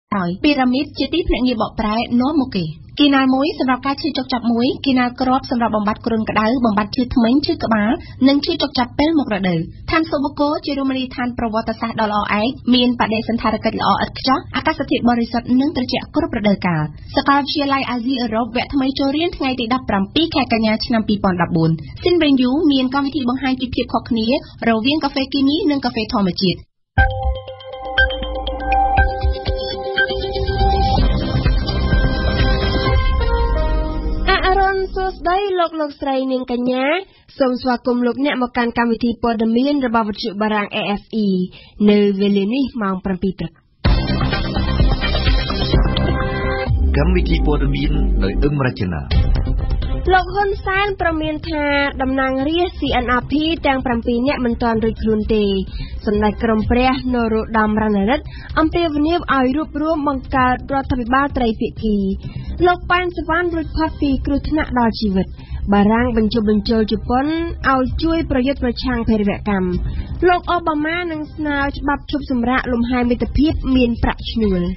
Rồi, pyramid chi tiết nặng như bọ trái nó một kỳ. Kỳ nào muốiสำหรับการชื่อจกจับมุ้ยkỳ nàoกรอบสำหรับบำบัดกรุงกระดาบำบัดชื่อทมิ้งชื่อกระบาหนึ่งชื่อจกจับเป็นหมกระเดือท่านโซโบโกจิรุมณีท่านประวัติศาสตร์ดอลไอมีนประเดสันธารกิจละอัดจ้าอากาศสถิตบริษัทนึ่งตระเจาะกรุบระเดือกาสกาลเชียไลอาซีเอรบแวะทำไมโจเรียนไงติดดับปรำปีแขกกัญญาชนำปีปอนดับบุญสิ้นเบรนยูมีนกรรมวิธีบังคับจุดเพียบขอกนี้เราเวียงกาแฟกิมีนึ่งกาแฟทอมจิตสวัสดีลูกๆสายนิงกัญญาส่งสวัสดิ์ลูกเนี่ยมาการกรรมวิธีปอดมีนระบาดจุบาราง AFE ในเวลานี้มาปรำปีตรกรรมวิธีปอดมีนโดยรัชนาលោកហ៊ុនសែនប្រមានថាតំណាងរាស្ត្រ CNRP ទាំង7នាក់មិនទាន់រួចខ្លួនទេសម្ដេចក្រមព្រះនរោត្តមរណរដ្ឋអំពាវនាវឲ្យរួបរวมបង្កើតរដ្ឋាភិបាលត្រីភាគីលោកប៉ែនសវណ្ណរួចផុតពីគ្រោះថ្នាក់ដល់ជីវិតបារាំងបញ្ចុះបញ្ចូលជប៉ុនឲ្យជួយប្រយុទ្ធប្រឆាំងភេរវកម្មលោកអូបាម៉ានឹងស្នើច្បាប់ឈប់សម្រាកលំហែមិត្តភាពមានប្រាក់ឈ្នួល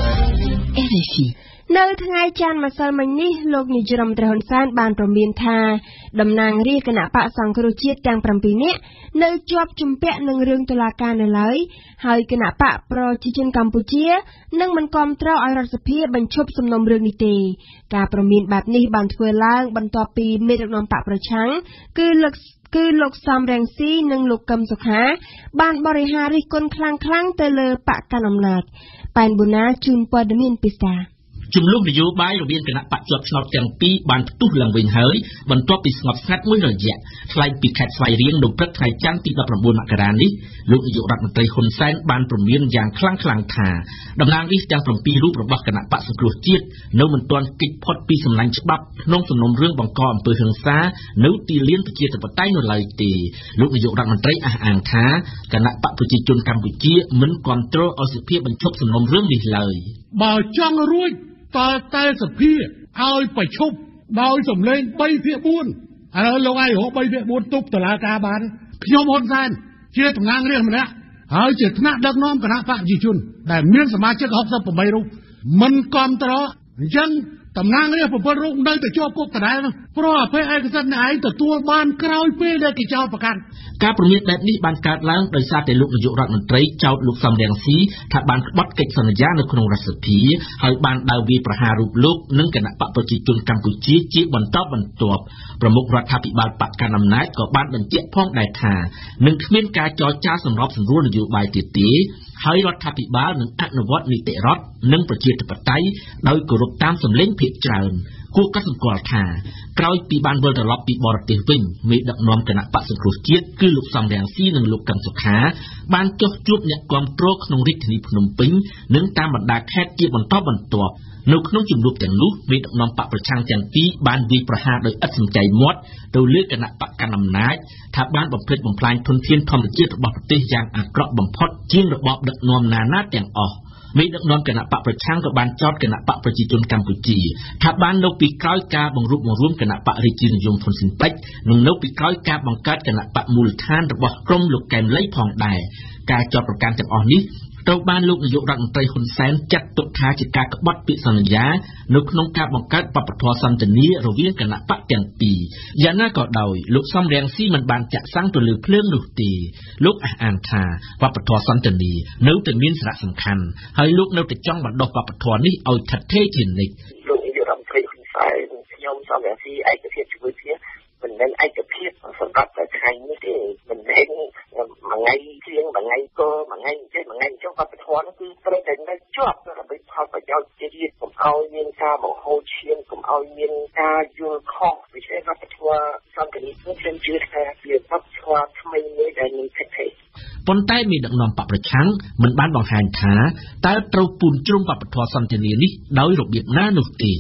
RFIនៅថ្ងៃច័ន្ទម្សិលមិញនេះលោកនាយរដ្ឋមន្ត្រីហ៊ុនសែនបានប្រមានថាតំណាងរាស្ត្រគណៈបកសង្គ្រោះជាតិទាំង7នាក់នៅជាប់ជំពាក់នឹងរឿងតុលាការនៅឡើយហើយគណៈបកប្រជាជនកម្ពុជានឹងមិនគាំទ្រឲ្យរដ្ឋសភាបញ្ឈប់សំណុំរឿងនេះទេការប្រមានបែបនេះបានធ្វើឡើងបន្ទាប់ពីមេដឹកនាំបកប្រឆាំងគឺលោកសំរងស៊ីនិងលោកកឹមសុខាបានបរិហារិះគន់ខ្លាំងៗទៅលើបកកណ្ដាលអំណាចប៉ែនប៊ូណាជូនព័ត៌មានពិសាជំលុះនយោបាយរវាងគណៈបកជាប់ឆ្នោតទាំងពីរបានផ្ទុះឡើងវិញហើយបន្ទាប់ពីស្ងប់ស្ងាត់មួយរយៈថ្លែងពីខេត្តស្វាយរៀងនៅព្រឹកថ្ងៃច័ន្ទទី19មករានេះលោកនាយករដ្ឋមន្ត្រីហ៊ុនសែនបានព្រមានយ៉ាងខ្លាំងថាតំណាងរាស្ត្រទាំង7រូបរបស់គណៈបកសង្គ្រោះជាតិនៅមិនទាន់គេចផុតពីសំណាញ់ច្បាប់ក្នុងសំណុំរឿងបង្កអំពើហិង្សានៅទីលានប្រជាធិបតេយ្យនៅឡើយទេលោកនាយករដ្ឋមន្ត្រីអះអាងថាគណៈបកប្រជាជនកម្ពុជាមិនគ្រប់គ្រងឲ្យសភាបញ្ឈប់សំណុំរឿងនេះឡើយបើចង់រួចតើតែសភាឲ្យបញ្ឈប់ដោយសម្លេង3/4ឥឡូវលោកឯងរក3/4ទប់តុលាការបានខ្ញុំហ៊ុនសែនជាតំណាងរាស្ត្រម្នាក់ហើយជាថ្នាក់ដឹកនាំគណៈបកប្រជាជនដែលមានសមាជិក68រូបមិនគ្រប់គ្រងអញ្ចឹងតំណាងរាស្ត្រ7រូបនៅតែជាប់គុកដដែលព្រោះអភ័យឯកសិទ្ធិអ្នកឯងទទួលបានក្រោយពេលដែលគេចោទប្រកាន់ការព្រមានបែបនេះបានកើតឡើងដោយសារតែលោកនាយករដ្ឋមន្ត្រីចោទលោកសំរងស៊ីថាបានក្បត់កិច្ចសន្យានៅក្នុងរដ្ឋសភាហើយបានដើរវាយប្រហាររូបលោកនិងគណៈបកប្រជាជនកម្ពុជាជាបន្តបន្ទាប់ប្រមុខរដ្ឋាភិបាលបកកណ្ដាលអំណាចក៏បានបញ្ជាក់ផងដែរថានឹងគ្មានការចរចាសម្របសម្រួលនយោបាយទៀតទេហើយរដ្ឋាភិបាលនឹងអនុវត្តនីតិរដ្ឋនិងប្រជាធិបតេយ្យដោយគោរពតាមសម្លេងភាគច្រើនគួរកត់សម្គាល់ថាក្រោយពីបានវិលត្រឡប់ពីបរទេសវិញមេដឹកនាំគណៈបក្សសង្គ្រោះជាតិគឺលោកសំរងស៊ីនិងលោកកឹមសុខាបានចុះជួបអ្នកគាំទ្រក្នុងរាជធានីភ្នំពេញនិងតាមបណ្ដាខេត្តជាបន្តបន្ទាប់នៅក្នុងជំនួបទាំងនោះមេដឹកនាំបកប្រឆាំងទាំងពីរបានវាយប្រហារដោយឥតសំចៃមាត់ទៅលើគណៈបកកណ្ដាលអំណាចថាបានបំផ្លិចបំផ្លាញធនធានធម្មជាតិរបស់ប្រទេសយ៉ាងអាក្រក់បំផុតជាងរបបដឹកនាំណាទាំងអស់មេដឹកនាំគណៈបកប្រឆាំងក៏បានចោទគណៈបកប្រជាជនកម្ពុជាថាបាននៅពីក្រោយការបង្រួបបង្រួមគណៈបករាជានិយមហ៊ុនស៊ិនប៉ិចនិងនៅពីក្រោយការបង្កើតគណៈបកមូលដ្ឋានរបស់ក្រុមលោកកែមលីផងដែរការចោទប្រកាន់ទាំងអស់នេះត្រូវបានលោកនាយករដ្ឋមន្ត្រីហ៊ុនសែនចាត់ទុកថាជាការក្បត់ពាក្យសន្យានៅក្នុងការបង្កើតវប្បធម៌សន្តិនិករវាងគណៈបកទាំងពីរយ៉ាងណាក៏ដោយលោកសំរងស៊ីមិនបានចាក់សាំងទៅលើភ្លើងនោះទេលោកអះអាងថាវប្បធម៌សន្តិនិកនៅតែមានសារៈសំខាន់ហើយលោកនៅតែចង់បណ្ដុះវប្បធម៌នេះឲ្យថិតថេរជានិច្ចលោកនាយករដ្ឋមន្ត្រីហ៊ុនសែនខ្ញុំសំរងស៊ីឯកភាពជាមួយគ្នាមិនមែនឯកភាពសម្រាប់តែថ្ងៃនេះទេមិនមែនមួយថ្ងៃជាងមួយថ្ងៃក៏មួយថ្ងៃចេះមួយថ្ងៃចុះវប្បធម៌នោះគឺត្រូវតែនៅជាប់ដើម្បីផលប្រយោជន៍ជាតិកុំឲ្យមានការបង្ហូរឈាមកុំឲ្យមានការយល់ខុសពីវប្បធម៌សន្តិនិកខ្ញុំជឿថាវាវប្បធម៌ថ្មីមួយដែលមានថិតថេរប៉ុន្តែមានដឹកនាំបកប្រឆាំងមិនបានបង្ហាញថាតើត្រូវពូនជ្រុំវប្បធម៌សន្តិនិកនេះដោយរបៀបណានោះទេ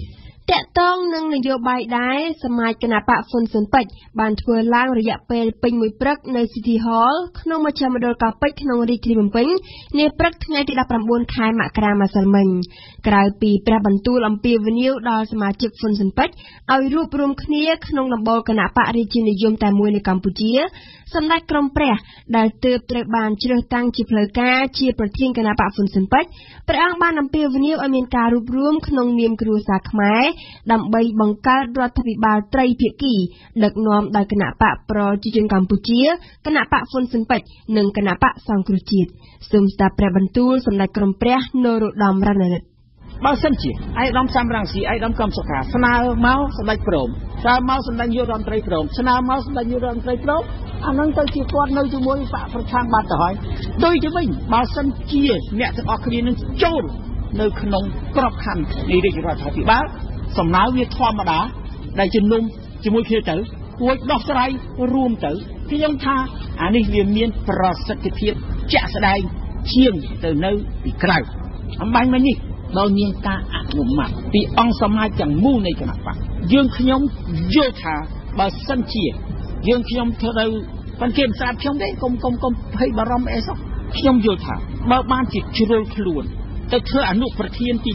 ตะต้องនឹងនយោបាយដែរសមាជគណៈបកហ៊ុនស៊ុនពេជ្របានធ្វើឡើងរយៈពេលពេញមួយព្រឹកនៅ City Hall ក្នុងមជ្ឈមណ្ឌលកោះពេជ្រក្នុងរាជធានីភ្នំពេញនាព្រឹកថ្ងៃទី 19 ខែមករាម្សិលមិញក្រៅពីព្រះបន្ទូលអំពាវនាវដល់សមាជិកហ៊ុនស៊ុនពេជ្រឲ្យរួបរวมគ្នាក្នុងដំបូលគណៈបករាជានិយមតែមួយនៅកម្ពុជាសម្ដេចក្រមព្រះដែលទើបត្រូវបានជ្រើសតាំងជាផ្លូវការជាប្រធានគណៈបកហ៊ុនស៊ុនពេជ្រព្រះអង្គបានអំពាវនាវឲ្យមានការរួបរวมក្នុងនាមគ្រួសារខ្មែរដើម្បីបង្កើតរដ្ឋាភិបាលត្រីភាគីដឹកនាំដោយគណៈបកប្រជាជនកម្ពុជាគណៈបកហ៊ុនស៊ុនពេជ្រនិងគណៈបកសង្គ្រោះជាតិសូមស្ដាប់ព្រះបន្ទូលសម្ដេចក្រមព្រះនរោត្តមរណរដ្ឋបើសិនជាឯកឧត្តមសំរងស៊ីឯកឧត្តមកំសុខាស្នើមកសម្ដេចព្រមស្នើមកសម្ដេចនាយករដ្ឋមន្ត្រីព្រមស្នើមកសម្ដេចនាយករដ្ឋមន្ត្រីព្រមអានឹងទៅជាគាត់នៅជាមួយបកប្រឆាំងបាត់ទៅហើយដូចទៅវិញបើសិនជាអ្នកទាំងអស់គ្នានឹងចូលនៅក្នុងក្របខ័ណ្ឌនៃរាជរដ្ឋាភិបាលសំណើវាធម្មតាដែលជំនុំជាមួយគ្នាទៅគួរដោះស្រាយរួមទៅខ្ញុំថាអានេះវាមានប្រសិទ្ធភាពជាក់ស្ដែងជាងទៅនៅពីក្រៅអំបញ្ញមិញនេះបើមានការអនុម័តពីអង្គសមាជទាំងមូលនៃគណៈបកយើងខ្ញុំយល់ថាបើសិនជាយើងខ្ញុំធ្វើទៅប៉ុន្តែស្រាប់ខ្ញុំទេកុំភ័យបារម្ភអីសោះខ្ញុំយល់ថាបើបានជាជ្រុលខ្លួនទៅធ្វើអនុប្រធានទី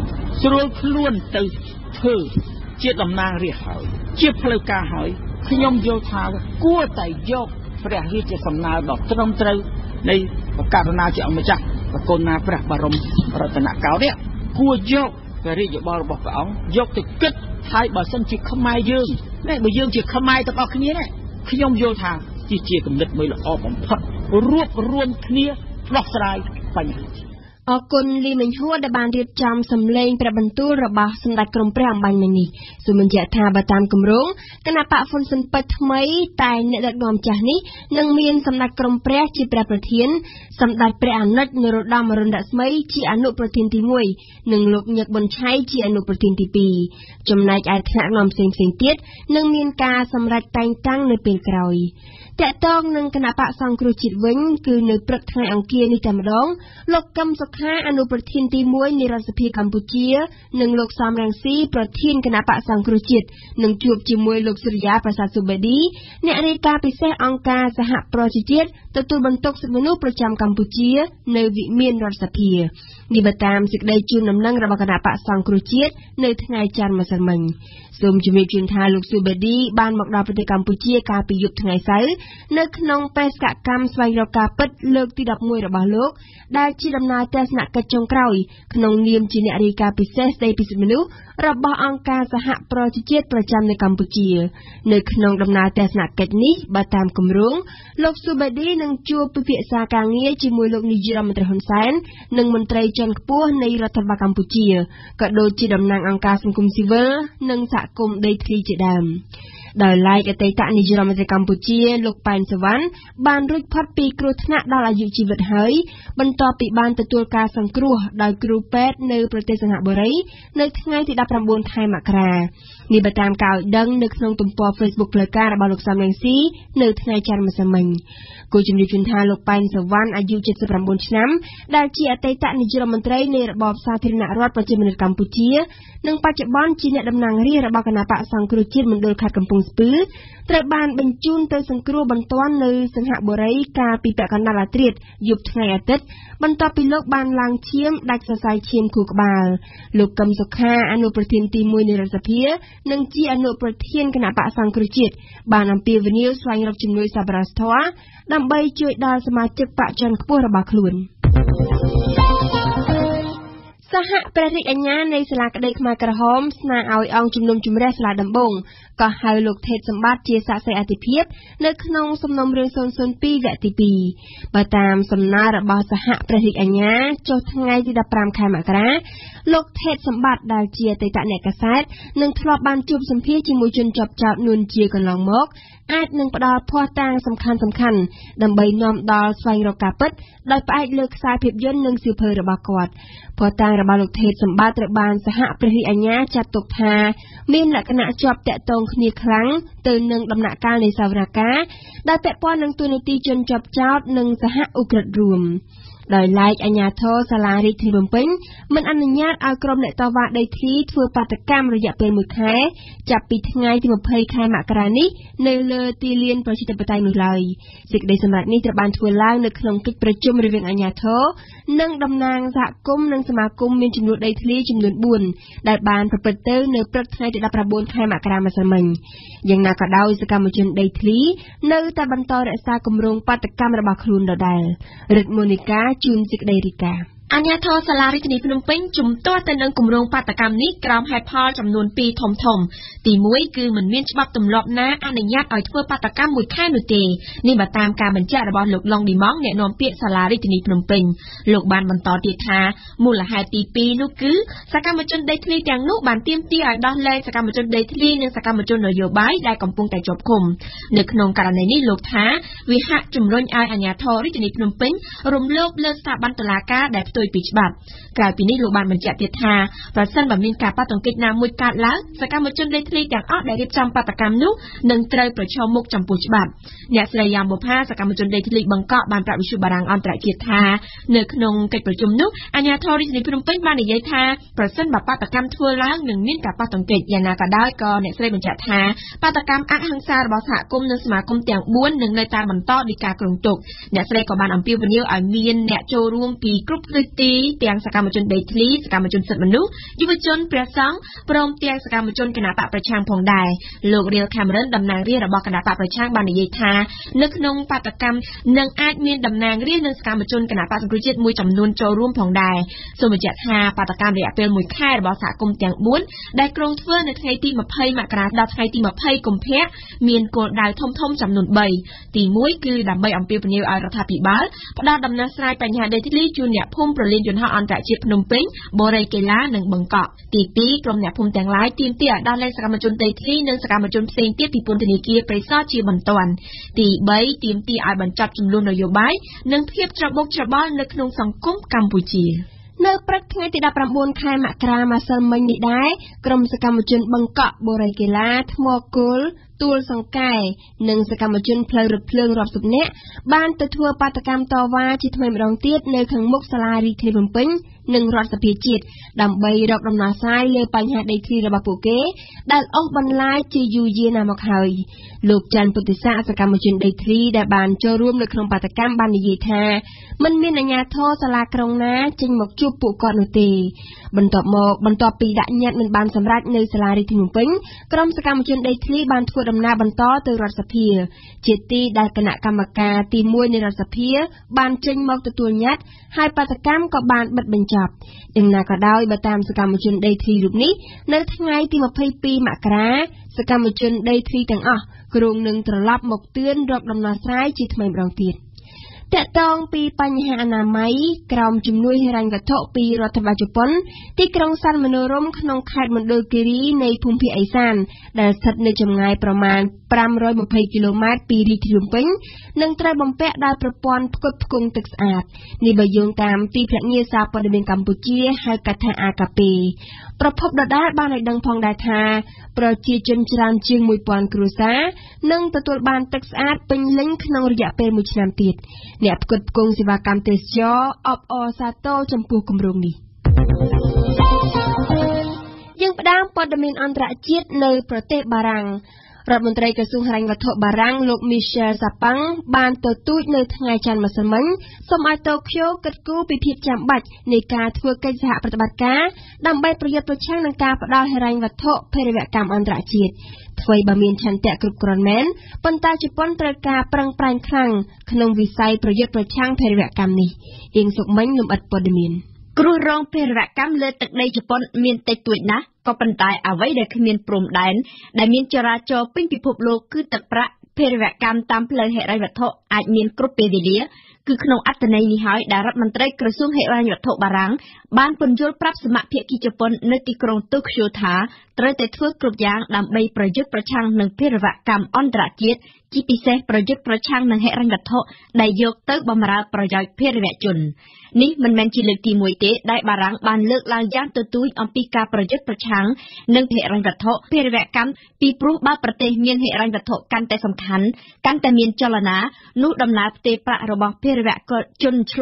1ជ្រុលខ្លួនទៅធ្វើជាតំណាងរាស្ត្រហើយជាផ្លូវការហើយខ្ញុំយល់ថាគួរតែយកព្រះរាជសំណើដ៏ត្រឹមត្រូវនៃករណីជាអង្គម្ចាស់ប្រគល់ណាព្រះបរមរតនកោដ្ឋនេះគួរយកព្រះរាជយោបល់របស់ព្រះអង្គយកទៅគិតហើយបើសិនជាខ្មែរយើងនេះបើយើងជាខ្មែរទាំងអស់គ្នានេះខ្ញុំយល់ថាជាគំនិតមួយល្អបំផុតរួបរวมគ្នាដោះស្រាយបញ្ហាអរគុណលីមិញហួរដែលបានរៀបចំសម្លេងព្រះបន្ទូលរបស់សម្ដេចក្រមព្រះអំបញ្ញមិញនេះសូមបញ្ជាក់ថាបើតាមគម្រោងគណៈបកហ៊ុនស៊ុនពេជ្រថ្មីតែអ្នកដឹកនាំចាស់នេះនឹងមានសម្ដេចក្រមព្រះជាព្រះប្រធានសម្ដេចព្រះអនុជនរោត្តម អរុណរស្មីជាអនុប្រធានទី1និងលោកញឹកប៊ុនឆៃជាអនុប្រធានទី2ចំណែកឯថ្នាក់នាំផ្សេងៗទៀតនឹងមានការសម្រេចតែងតាំងនៅពេលក្រោយតកតងនឹងគណៈបកសង្គ្រោះជាតិវិញគឺនៅព្រឹកថ្ងៃអង្គារនេះតែម្ដងលោកកឹមសុខាអនុប្រធានទី1នៃរដ្ឋសភាកម្ពុជានិងលោកសំរងស៊ីប្រធានគណៈបកសង្គ្រោះជាតិនឹងជួបជាមួយលោកសុរិយាប្រសាទសុបេឌីអ្នករាយការណ៍ពិសេសអង្គការសហប្រជាជាតិទទួលបន្ទុកសិទ្ធិមនុស្សប្រចាំកម្ពុជានៅវិមានរដ្ឋសភានេះបើតាមសេចក្តីជូនដំណឹងរបស់គណៈបកសង្គ្រោះជាតិនៅថ្ងៃច័ន្ទម្សិលមិញសូមជម្រាបជូនថាលោកសុបេឌីបានមកដល់ប្រទេសកម្ពុជាកាលពីយប់ថ្ងៃសៅរ៍នៅក្នុងបេសកកម្មស្វែងរកការពិតលើកទី11របស់លោកដែលជាដំណើរទស្សនកិច្ចចុងក្រោយក្នុងនាមជាអ្នករាយការណ៍ពិសេសស្តីពីសិទ្ធិមនុស្សរបស់អង្គការសហប្រជាជាតិប្រចាំនៅកម្ពុជានៅក្នុងដំណើរទស្សនកិច្ចនេះបើតាមគម្រោងលោកសុបេឌីនឹងជួបពិភាក្សាការងារជាមួយលោកនាយរដ្ឋមន្ត្រីហ៊ុនសែននិងមន្ត្រីជាន់ខ្ពស់នៃរដ្ឋាភិបាលកម្ពុជាក៏ដូចជាតំណាងអង្គការសង្គមស៊ីវិលនិងសហគមន៍ដីធ្លីជាដើមដោយឡែកអតីតនាយករដ្ឋមន្ត្រីកម្ពុជាលោកប៉ែនសវណ្ណបានរួចផុតពីគ្រោះថ្នាក់ដល់អាយុជីវិតហើយបន្ទាប់ពីបានទទួលការសង្គ្រោះដោយគ្រូពេទ្យនៅប្រទេសសិង្ហបុរីនៅថ្ងៃទី19ខែមករានេះបើតាមការឲ្យដឹងនៅក្នុងទំព័រ Facebook ផ្លូវការរបស់លោកសំរងស៊ីនៅថ្ងៃច័ន្ទម្សិលមិញគូជំរាបជូនថាលោកប៉ែនសវណ្ណអាយុ79ឆ្នាំដែលជាអតីតនាយករដ្ឋមន្ត្រីនៃរបបសាធារណរដ្ឋប្រជាមានិតកម្ពុជានិងបច្ចុប្បន្នជាអ្នកតំណាងរាស្ត្ររបស់គណៈបកសង្គ្រោះជាតិមណ្ឌលខេត្តកំពង់ស្ពឺត្រូវបានបញ្ជូនទៅសង្គ្រោះបន្ទាន់នៅសិង្ហបុរីកាលពីពាក់កណ្ដាលអាធ្រាត្រយប់ថ្ងៃអាទិត្យបន្ទាប់ពីលោកបានឡើងឈាមដាច់សរសៃឈាមខួរក្បាលលោកកឹមសុខាអនុប្រធានទី1នៃរដ្ឋសភានិងជាអនុប្រធានគណៈបកសង្គ្រោះជាតិបានអំពាវនាវស្វែងរកជំនួយសប្បុរសធម៌ដើម្បីជួយដល់សមាជិកបកជាន់ខ្ពស់របស់ខ្លួនសហព្រះរាជអាជ្ញានៃសាលាក្តីខ្មែរក្រហមស្នើឲ្យអង្គជំនុំជម្រះសាលាដំបងក៏ហៅលោកថេតសម្បត្តិជាសាក្សីអធិភាពនៅក្នុងសំណុំរឿង002វគ្គទី2បើតាមសំណើរបស់សហព្រះរាជអាជ្ញាចុះថ្ងៃទី15ខែមករាលោកថេតសម្បត្តិដែលជាអតីតអ្នកកាសែតនិងធ្លាប់បានជួបសម្ភាសជាមួយជនជាប់ចោទនួនជាកន្លងមកអាចនឹងផ្ដល់ភស្តុតាងសំខាន់ដើម្បីនាំដល់ស្វែងរកការពិតដោយផ្អែកលើខ្សែភាពយន្តនិងសៀវភៅរបស់គាត់ភស្តុតាងរបស់លោកថេតសម្បត្តិត្រូវបានសហព្រះរាជអាជ្ញាចាត់ទុកថាមានលក្ខណៈជាប់តាក់ទងគ្នាខ្លាំងទៅនឹងដំណាក់កាលនៃសវនកម្មដែលពាក់ព័ន្ធនឹងទូនាទីជនជាប់ចោទនិងសហឧក្រិដ្ឋរួមដោយឡែកអាជ្ញាធរសាលារាជធានីភ្នំពេញមិនអនុញ្ញាតឲ្យក្រុមអ្នកតវ៉ាដីធ្លីធ្វើបាតកម្មរយៈពេល1ខែចាប់ពីថ្ងៃទី20ខែមករានេះនៅលើទីលានប្រជាធិបតេយ្យនោះឡើយសេចក្តីសម្រេចនេះត្រូវបានធ្វើឡើងនៅក្នុងកិច្ចប្រជុំរវាងអាជ្ញាធរនិងតំណាងសហគមន៍និងសមាគមមានចំនួនដីធ្លីចំនួន4ដែលបានប្រព្រឹត្តទៅនៅព្រឹកថ្ងៃទី19ខែមករាម្សិលមិញយ៉ាងណាក៏ដោយសកម្មជនដីធ្លីនៅតែបន្តរក្សាគម្រោងបាតកម្មរបស់ខ្លួនដដែលរិទ្ធមូនីកាជួនសេចក្តីរាយការណ៍អាជ្ញាធរសាលារាជធានីភ្នំពេញជំទាស់ទៅនឹងគម្រោងបាតកម្មនេះក្រោមហេតុផលចំនួន2ធំទី1គឺមិនមានច្បាប់ទម្លាប់ណាអនុញ្ញាតឲ្យធ្វើបាតកម្ម1ខែនោះទេនេះបើតាមការបញ្ជាក់របស់លោកឡុងឌីម៉ង់អ្នកនាំពាក្យសាលារាជធានីភ្នំពេញលោកបានបន្តទៀតថាមូលហេតុទី2នោះគឺសកម្មជនដីធ្លីទាំងនោះបានទាមទារឲ្យដោះលែងសកម្មជនដីធ្លីនិងសកម្មជននយោបាយដែលកំពុងតែជាប់ឃុំនៅក្នុងករណីនេះលោកថាវាហាក់ជំរុញឲ្យអាជ្ញាធររាជធានីភ្នំពេញរំលោភលើស្ថាប័នតុលាការដែលផ្ទុយពីច្បាប់ក្រៅពីនេះលោកបានបញ្ជាក់ទៀតថាប្រសិនបើមានការប៉ះទង្គិចណាមួយកើតឡើងសកម្មជនដីធ្លីទាំងអស់ដែលរៀបចំបាតកម្មនោះនឹងត្រូវប្រឈមមុខចំពោះច្បាប់អ្នកស្រីយ៉ាំបុផាសកម្មជនដីធ្លីបង្កក់បានប្រាប់វិទ្យុបារាំងអន្តរជាតិថានៅក្នុងកិច្ចប្រជុំនោះអាជ្ញាធររាជធានីភ្នំពេញបាននិយាយថាប្រសិនបើបាតកម្មធ្វើឡើងនឹងមានការប៉ះទង្គិចយ៉ាងណាក៏ដោយក៏អ្នកស្រីបញ្ជាក់ថាបាតកម្មអហិង្សារបស់សហគមន៍និងសមាគមទាំង4នឹងនៅតែបន្តដោយការគ្រោងទុកអ្នកស្រីក៏បានអំពាវនាវឲ្យមានអ្នកចូលរួមពីគ្រប់ទិសទីទាំងសកម្មជនដីធ្លីសកម្មជនសិទ្ធិមនុស្សយុវជនព្រះសង្ឃព្រមទាំងសកម្មជនគណបកប្រឆាំងផងដែរលោករៀលខាមេរុនតំណាងរាស្ត្ររបស់គណបកប្រឆាំងបាននិយាយថានៅក្នុងបាតកម្មនឹងអាចមានតំណាងរាស្ត្រនិងសកម្មជនគណបកសង្គ្រោះជាតិមួយចំនួនចូលរួមផងដែរសូមបញ្ជាក់ថាបាតកម្មរយៈពេល1ខែរបស់សហគមន៍ទាំង4ដែលក្រុងធ្វើនៅថ្ងៃទី20មករាដល់ថ្ងៃទី20កុម្ភៈមានគោលដៅធំៗចំនួន3ទី1គឺដើម្បីអំពាវនាវឲ្យរដ្ឋាភិបាលផ្ដល់ដំណោះស្រាយបញ្ហាដីធ្លីជូនអ្នកភូមិប្រលានយន្តហោះអន្តរជាតិភ្នំពេញបូរីកេឡានិងបង្កក់ទី2ក្រុមអ្នកភូមិទាំងឡាយទាមទារឲ្យដោះលែងសកម្មជនដីធ្លីនិងសកម្មជនផ្សេងទៀតពីពន្ធនាគារព្រៃសរជាបន្ទាន់ទី3ទាមទារឲ្យបញ្ចប់ចំនួននយោបាយនិងភាពច្របូកច្របល់នៅក្នុងសង្គមកម្ពុជានៅព្រឹកថ្ងៃទី19ខែមករាម្សិលមិញនេះដែរក្រុមសកម្មជនបង្កក់បូរីកេឡាថ្មគោលទួលសង្កែនិងសកម្មជនផ្លូវរថភ្លើងរាប់សិបនាក់បានទៅធ្វើបាតកម្មតវ៉ាជាថ្មីម្ដងទៀតនៅខាងមុខសាលារាជធានីភ្នំពេញនិងរដ្ឋសភាជាតិដើម្បីរកដំណោះស្រាយលើបញ្ហាដីធ្លីរបស់ពួកគេដែលអូសបន្លាយជាយូរយារណាស់មកហើយលោកច័ន្ទពុទ្ធិសាសកម្មជនដីធ្លីដែលបានចូលរួមនៅក្នុងបាតកម្មបាននិយាយថាមិនមានអាជ្ញាធរសាលាក្រុងណាចេញមកជួបពួកគាត់នោះទេបន្ទាប់ពីដាក់ញត្តិមិនបានសម្រេចនៅសាលារាជធានីភ្នំពេញក្រុមសកម្មជនដីធ្លីបានធ្វើដំណើរបន្តទៅរដ្ឋសភាជាទីដែលគណៈកម្មការទី1នៃរដ្ឋសភាបានចេញមកទទួលញត្តិហើយបាតកម្មក៏បានបិទបញ្ចប់យ៉ាងណាក៏ដោយបើតាមសកម្មជនដីធ្លីរូបនេះនៅថ្ងៃទី22មករាសកម្មជនដីធ្លីទាំងអស់គ្រោងនឹងត្រឡប់មកទឿនរកដំណោះស្រាយជាថ្មីម្ដងទៀតតាក់ទងពីបញ្ហាអនាម័យក្រោមជំនួយហិរញ្ញវត្ថុពីរដ្ឋបាលជប៉ុនទីក្រុងសាន់មនោរម្យក្នុងខេត្តមណ្ឌលគិរីនៃភូមិភាគឦសានដែលស្ថិតនៅចម្ងាយប្រមាណ520គីឡូម៉ែត្រពីរាជធានីភ្នំពេញនឹងត្រូវបំពាក់ដោយប្រព័ន្ធផ្គត់ផ្គង់ទឹកស្អាតនេះបើយោងតាមទីភ្នាក់ងារសារព័ត៌មានកម្ពុជាហៅកាត់ថា AKP ប្រភពដដែលបានឲ្យដឹងផងដែរថាប្រជាជនច្រើនជាង 1000 គ្រួសារនឹងទទួលបានទឹកស្អាតពេញលេញក្នុងរយៈពេល1ឆ្នាំទៀតអ្នកផ្គត់ផ្គង់សេវាកម្មទេសចរអបអរសាទរចំពោះគម្រោងនេះយើងផ្ដើមព័ត៌មានអន្តរជាតិនៅប្រទេសបារាំងរដ្ឋមន្ត្រីក្រសួងហិរញ្ញវត្ថុបារាំងលោក Michel Sapin បានទទូចនៅថ្ងៃច័ន្ទម្សិលមិញសូមឲ្យតូក្យូគិតគូរពីភាពចាំបាច់នៃការធ្វើកិច្ចសហប្រតិបត្តិការដើម្បីប្រយុទ្ធប្រឆាំងនឹងការផ្ដល់ហិរញ្ញវត្ថុភេរវកម្មអន្តរជាតិធ្វើបើមានឆន្ទៈគ្រប់គ្រាន់មែនប៉ុន្តែជប៉ុនត្រូវការប្រឹងប្រែងខ្លាំងក្នុងវិស័យប្រយុទ្ធប្រឆាំងភេរវកម្មនេះអៀងសុកមិញលំអិតព័ត៌មានគ្រោះរងភេរវកម្មលើទឹកដីជប៉ុនមានតិចតួចណាស់ក៏ប៉ុន្តែអ្វីដែលគ្មានព្រំដែនដែលមានចរាចរណ៍ពេញពិភពលោកគឺទឹកប្រាក់ភេរវកម្មតាមផ្លូវហិរញ្ញវត្ថុអាចមានគ្រប់ពេលវេលាគឺក្នុងអត្ថន័យនេះហើយដែលរដ្ឋមន្ត្រីក្រសួងហិរញ្ញវត្ថុបារាំងបានពន្យល់ប្រាប់សមាភាគីជប៉ុននៅទីក្រុងតូក្យូថាត្រូវតែធ្វើគ្រប់យ៉ាងដើម្បីប្រយុទ្ធប្រឆាំងនឹងភេរវកម្មអន្តរជាតិជាពិសេសប្រយុទ្ធប្រឆាំងនឹងហិរញ្ញវត្ថុដែលយកទៅបម្រើប្រយោជន៍ភេរវជននេះមិនមែនជាលើកទី1ទេដែលបារាំងបានលើកឡើងយ៉ាងទទូចអំពីការប្រយុទ្ធប្រឆាំងនឹងហិរញ្ញវត្ថុភេរវកម្មពីព្រោះបើប្រទេសមានហិរញ្ញវត្ថុកាន់តែសំខាន់កាន់តែមានចលនានោះដំណើរផ្ទេរប្រាក់របស់ភេរវជនឆ្លងកាត់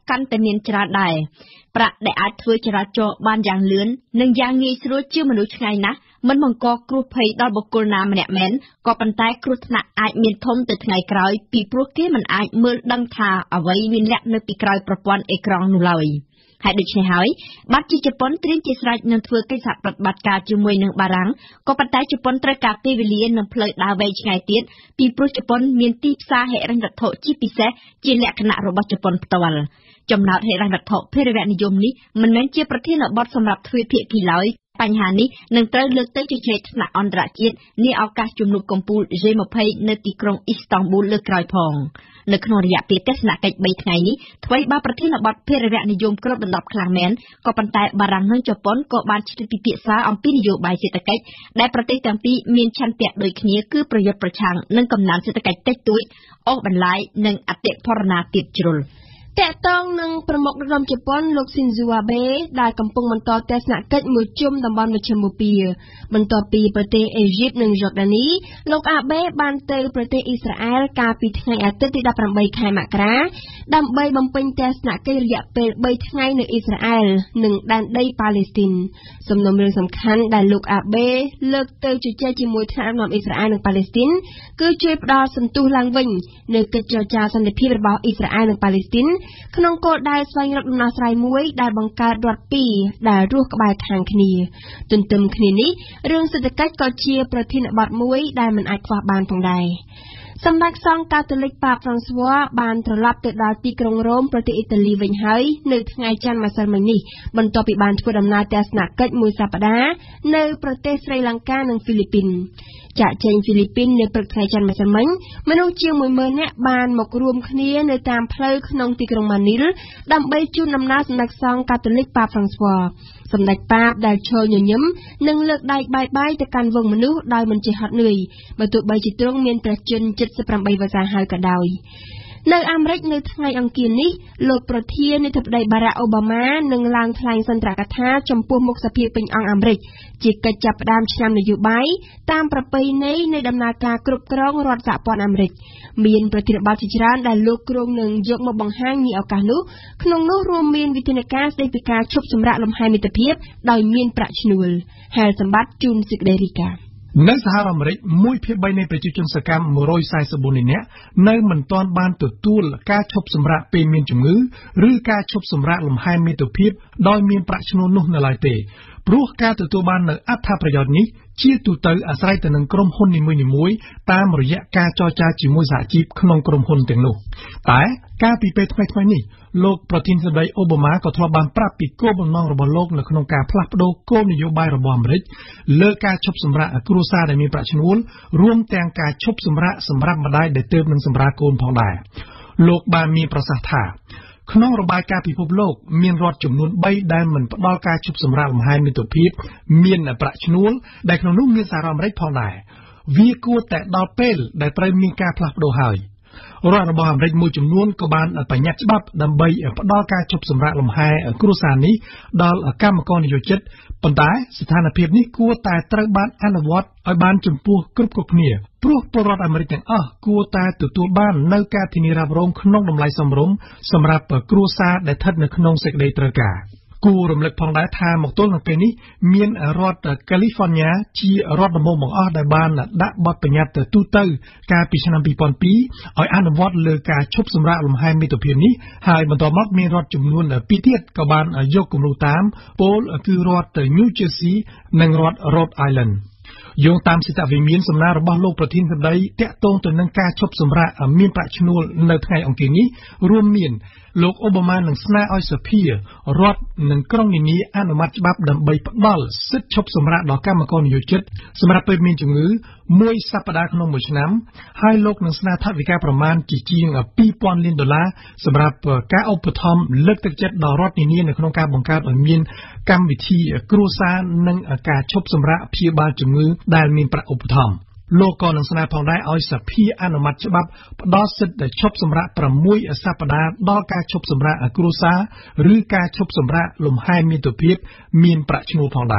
កាន់តែមានច្រើនដែរប្រាក់ដែលអាចធ្វើចរាចរណ៍បានយ៉ាងលឿននិងយ៉ាងងាយស្រួលជាមនុស្សឆ្ងាយណាស់មិនបង្កគ្រោះភ័យដល់បុគ្គលណាម្នាក់មែនក៏ប៉ុន្តែគ្រោះថ្នាក់អាចមានធំទៅថ្ងៃក្រោយពីព្រោះគេមិនអាចមើលដឹងថាអ្វីមានលាក់នៅពីក្រោយប្រព័ន្ធអេក្រង់នោះឡើយហើយដូច្នេះហើយបាត់ជាជប៉ុនត្រៀមជាស្រេចនឹងធ្វើកិច្ចសហប្រតិបត្តិការជាមួយនឹងបារាំងក៏ប៉ុន្តែជប៉ុនត្រូវការពេលវេលានិងផ្លូវដើរវែងឆ្ងាយទៀតពីព្រោះជប៉ុនមានទីផ្សារហិរញ្ញវត្ថុជាពិសេសជាលក្ខណៈរបស់ជប៉ុនផ្ទាល់ចំណោទហិរញ្ញវត្ថុភារវនិយមនេះមិនមែនជាប្រធានបទសម្រាប់ទ្វេភាគីឡើយបញ្ហានេះនឹងត្រូវលើកទៅជជែកថ្នាក់អន្តរជាតិនាឱកាសជំនួបកំពូល G20 នៅទីក្រុងអ៊ីស្តង់ប៊ូលលើកក្រោយផងនៅក្នុងរយៈពេលទស្សនកិច្ច3ថ្ងៃនេះថ្មីបើប្រធានបទភារវនិយមគ្របដណ្ដប់ខ្លាំងមែនក៏ប៉ុន្តែបារាំងនិងជប៉ុនក៏បានឆ្លៀតពិភាក្សាអំពីនយោបាយសេដ្ឋកិច្ចដែលប្រទេសទាំងពីរមានឆន្ទៈដូចគ្នាគឺប្រយុទ្ធប្រឆាំងនឹងកំណើនសេដ្ឋកិច្ចតិចតួចអូសបន្លាយនិងអតិផរណាទាបជ្រុលតាក់ទងនឹងប្រមុខរដ្ឋជប៉ុនលោកស៊ីនស៊ូអាបេដែលកំពុងបន្តទស្សនកិច្ចមួយជុំតំបន់មជ្ឈមបូព៌ាបន្ទាប់ពីប្រទេសអេហ្ស៊ីបនិងយ៉ូដានីលោកអាបេបានទៅប្រទេសអ៊ីស្រាអែលកាលពីថ្ងៃអាទិត្យទី18ខែមករាដើម្បីបំពេញទស្សនកិច្ចរយៈពេល3ថ្ងៃនៅអ៊ីស្រាអែលនិងដែនដីប៉ាឡេស្ទីនសំណុំរឿងសំខាន់ដែលលោកអាបេលើកទៅជជែកជាមួយថ្នាក់ដឹកនាំអ៊ីស្រាអែលនិងប៉ាឡេស្ទីនគឺជួយផ្ដល់សន្ទុះឡើងវិញនៅកិច្ចចរចាសន្តិភាពរបស់អ៊ីស្រាអែលនិងប៉ាឡេស្ទីនក្នុងគោលដៅស្វែងរកដំណោះស្រាយមួយដែលបង្កើតរដ្ឋពីរដែលរស់ក្បែរខាងគ្នាទន្ទឹមគ្នានេះរឿងសេដ្ឋកិច្ចក៏ជាប្រធានបទមួយដែលមិនអាចខ្វះបានផងដែរសម្ដេចសង្ឃកាតូលិកប៉ាហ្វ្រង់ស្វ័របានត្រឡប់ទៅដល់ទីក្រុងរ៉ូមប្រទេសអ៊ីតាលីវិញហើយនៅថ្ងៃច័ន្ទម្សិលមិញនេះបន្ទាប់ពីបានធ្វើដំណើរទស្សនកិច្ចមួយសប្តាហ៍នៅប្រទេសស្រីលង្កានិងហ្វីលីពីនចាក់ចេញហ្វីលីពីននៅព្រឹកថ្ងៃច័ន្ទម្សិលមិញមនុស្សជាង 10000 នាក់បានមករួមគ្នានៅតាមផ្លូវក្នុងទីក្រុងម៉ានីលដើម្បីជូនដំណើរសម្ដេចសង្ឃកាតូលិកប៉ាហ្វ្រង់ស្វ័រសម្ដេចប៉ាបដែលឈរញញឹមនិងលើកដៃបាយទៅកាន់វងមនុស្សដោយមិនចេះហត់នឿយបើទោះបីជាទ្រង់មានព្រះជន្ម78 វស្សាហើយក៏ដោយនៅអាមេរិកនៅថ្ងៃអង្គារនេះលោកប្រធានាធិបតីបារ៉ាក់អូបាម៉ានឹងឡើងថ្លែងសន្ទរកថាចំពោះមុខសភាពេញអង្គអាមេរិកជាកិច្ចចាប់ផ្ដើមឆ្នាំនយោបាយតាមប្រពៃណីនៃដំណើរការគ្រប់គ្រងរដ្ឋសហព័ន្ធអាមេរិកមានប្រធានបទជាច្រើនដែលលោកគ្រងនឹងយកមកបង្ហាញនាឱកាសនោះក្នុងនោះរួមមានវិធានការស្ដីពីការឈប់សម្រាកលំហែមិត្តភាពដោយមានប្រាក់ឈ្នួលហែលសម្បត្តិជូនសេចក្តីរីកានៅសហរដ្ឋអាមេរិក1/3នៃប្រជាជនសកម្ម144នាក់នៅមិនទាន់បានទទួលការឈប់សម្រាកពេលមានជំងឺឬការឈប់សម្រាកលំហែមិត្តភាពដោយមានប្រាក់ឈ្នួលនោះនៅឡើយទេព្រោះការទទួលបាននូវអត្ថប្រយោជន៍នេះជាទូទៅអាស្រ័យទៅនឹងក្រុមហ៊ុននីមួយៗតាមរយៈការចរចាជាមួយសហជីពក្នុងក្រុមហ៊ុនទាំងនោះតែកាលពីពេលថ្មីៗនេះលោកប្រធានាធិបតីអូបាម៉ាក៏ធ្លាប់បានប្រាប់ពីគោលបំណងរបស់លោកនៅក្នុងការផ្លាស់ប្តូរគោលនយោបាយរបស់អាមេរិកលើការឈប់សម្រាកគ្រួសារដែលមានប្រាក់ឈ្នួលរួមទាំងការឈប់សម្រាកសម្រាប់ម្ដាយដែលទើបនឹងសម្រាលកូនផងដែរលោកបានមានប្រសាសន៍ថាក្នុងរបាយការណ៍ពិភពលោកមានរដ្ឋចំនួន3ដែលមិនផ្ដល់ការឈប់សម្រាកលំហែមិត្តភាពមានប្រាក់ឈ្នួលដែលក្នុងនោះមានសហរដ្ឋអាមេរិកផងដែរវាគួរតែដល់ពេលដែលត្រូវមានការផ្លាស់ប្តូរហើយរដ្ឋរបស់អាមេរិកមួយចំនួនក៏បានបញ្ញត្តិច្បាប់ដើម្បីផ្ដល់ការឈប់សម្រាកលំហែគ្រួសារនេះដល់កម្មករនិយោជិតប៉ុន្តែស្ថានភាពនេះគួរតែត្រូវបានអនុវត្តឲ្យបានចំពោះគ្រប់គ្នាព្រោះពលរដ្ឋអាមេរិកទាំងអស់គួរតែទទួលបាននូវការធានារ៉ាប់រងក្នុងតម្លៃសមរម្យសម្រាប់គ្រួសារដែលស្ថិតនៅក្នុងសេចក្តីត្រូវការគួររំលឹកផងដែរថាមកទល់នឹងពេលនេះមានរដ្ឋកាលីហ្វ័រញ៉ាជារដ្ឋដំបូងបង្អស់ដែលបានដាក់បទបញ្ញត្តិទូទៅកាលពីឆ្នាំ2002ឲ្យអនុវត្តលើការឈប់សម្រាកលំហែមិត្តភាពនេះហើយបន្ទាប់មកមានរដ្ឋចំនួន2ទៀតក៏បានយកគំរូតាមពលគឺរដ្ឋ New Jersey និងរដ្ឋ Rhode Islandយោងតាមសេចក្តីវិមានសំណើរបស់លោកប្រធានាធិបតីតាក់ទងទៅនឹងការឈប់សម្រាកមានប្រាក់ឈ្នួលនៅថ្ងៃអង្គារនេះរួមមានលោកអូបាម៉ានឹងស្នើឲ្យសភារដ្ឋនិងក្រុងនានាអនុម័តច្បាប់ដើម្បីផ្ដល់សិទ្ធិឈប់សម្រាកដល់កម្មករនិយោជិតសម្រាប់ពេលមានជំងឺ1សប្តាហ៍ក្នុងមួយឆ្នាំហើយលោកនឹងស្នើថវិកាប្រមាណជាជាង$2000 លានសម្រាប់ការឧបត្ថម្ភលើកទឹកចិត្តដល់រដ្ឋនានានៅក្នុងការបង្កើតឲ្យមានកម្មវិធីគ្រួសារនិងការឈប់សម្រាកព្យាបាលជំងឺដែលមានប្រាក់ឧបត្ថម្ភលោកក៏នឹងស្នើផងដែរឲ្យសភាអនុម័តច្បាប់ផ្ដល់សិទ្ធិឈប់សម្រាក6សប្តាហ៍ដល់ការឈប់សម្រាកគ្រួសារឬការឈប់សម្រាកលំហែមិត្តភាពមានប្រាក់ឈ្នួលផងដែរ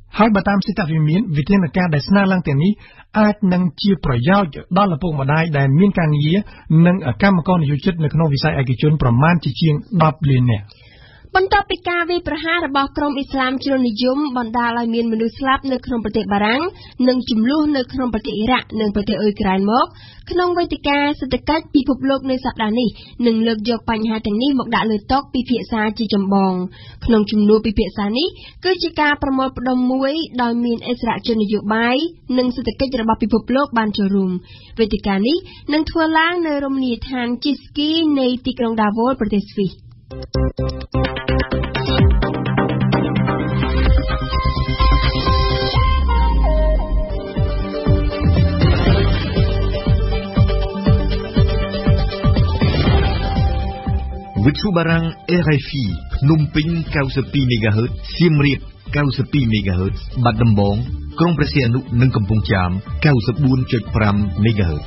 ហើយបើតាមសិទ្ធិវិមានវិធានការដែលស្នើឡើងទាំងនេះអាចនឹងជាប្រយោជន៍ដល់ឪពុកម្ដាយដែលមានការងារនិងកម្មករនិយោជិតនៅក្នុងវិស័យឯកជនប្រមាណជាង10លាននាក់បន្ទាប់ពីការវាយប្រហាររបស់ក្រុមអ៊ីស្លាមជ្រុលនិយមបណ្ដាលឲ្យមានមនុស្សស្លាប់នៅក្នុងប្រទេសបារាំងនិងចំនួននៅក្នុងប្រទេសអ៊ីរ៉ាក់និងប្រទេសអ៊ុយក្រែនមកក្នុងវេទិកាសេដ្ឋកិច្ចពិភពលោកនៅសប្តាហ៍នេះនឹងលើកយកបញ្ហាទាំងនេះមកដាក់លើតុពិភាក្សាជាចម្បងក្នុងជំនួបពិភាក្សានេះគឺជាការប្រមូលផ្ដុំមួយដោយមានអិសរាជជននយោបាយនិងសេដ្ឋកិច្ចរបស់ពិភពលោកបានចូលរួមវេទិកានេះនឹងធ្វើឡើងនៅរមណីយដ្ឋានជីស្គីនៃទីក្រុងដាវ៉ូលប្រទេសស្វីសវិទ្យុបារាំង RFI ភ្នំពេញ92 MHz សៀមរាប92 MHz បាត់ដំបងក្រុងព្រះសីហនុនិងកំពង់ចាម 94.5 MHz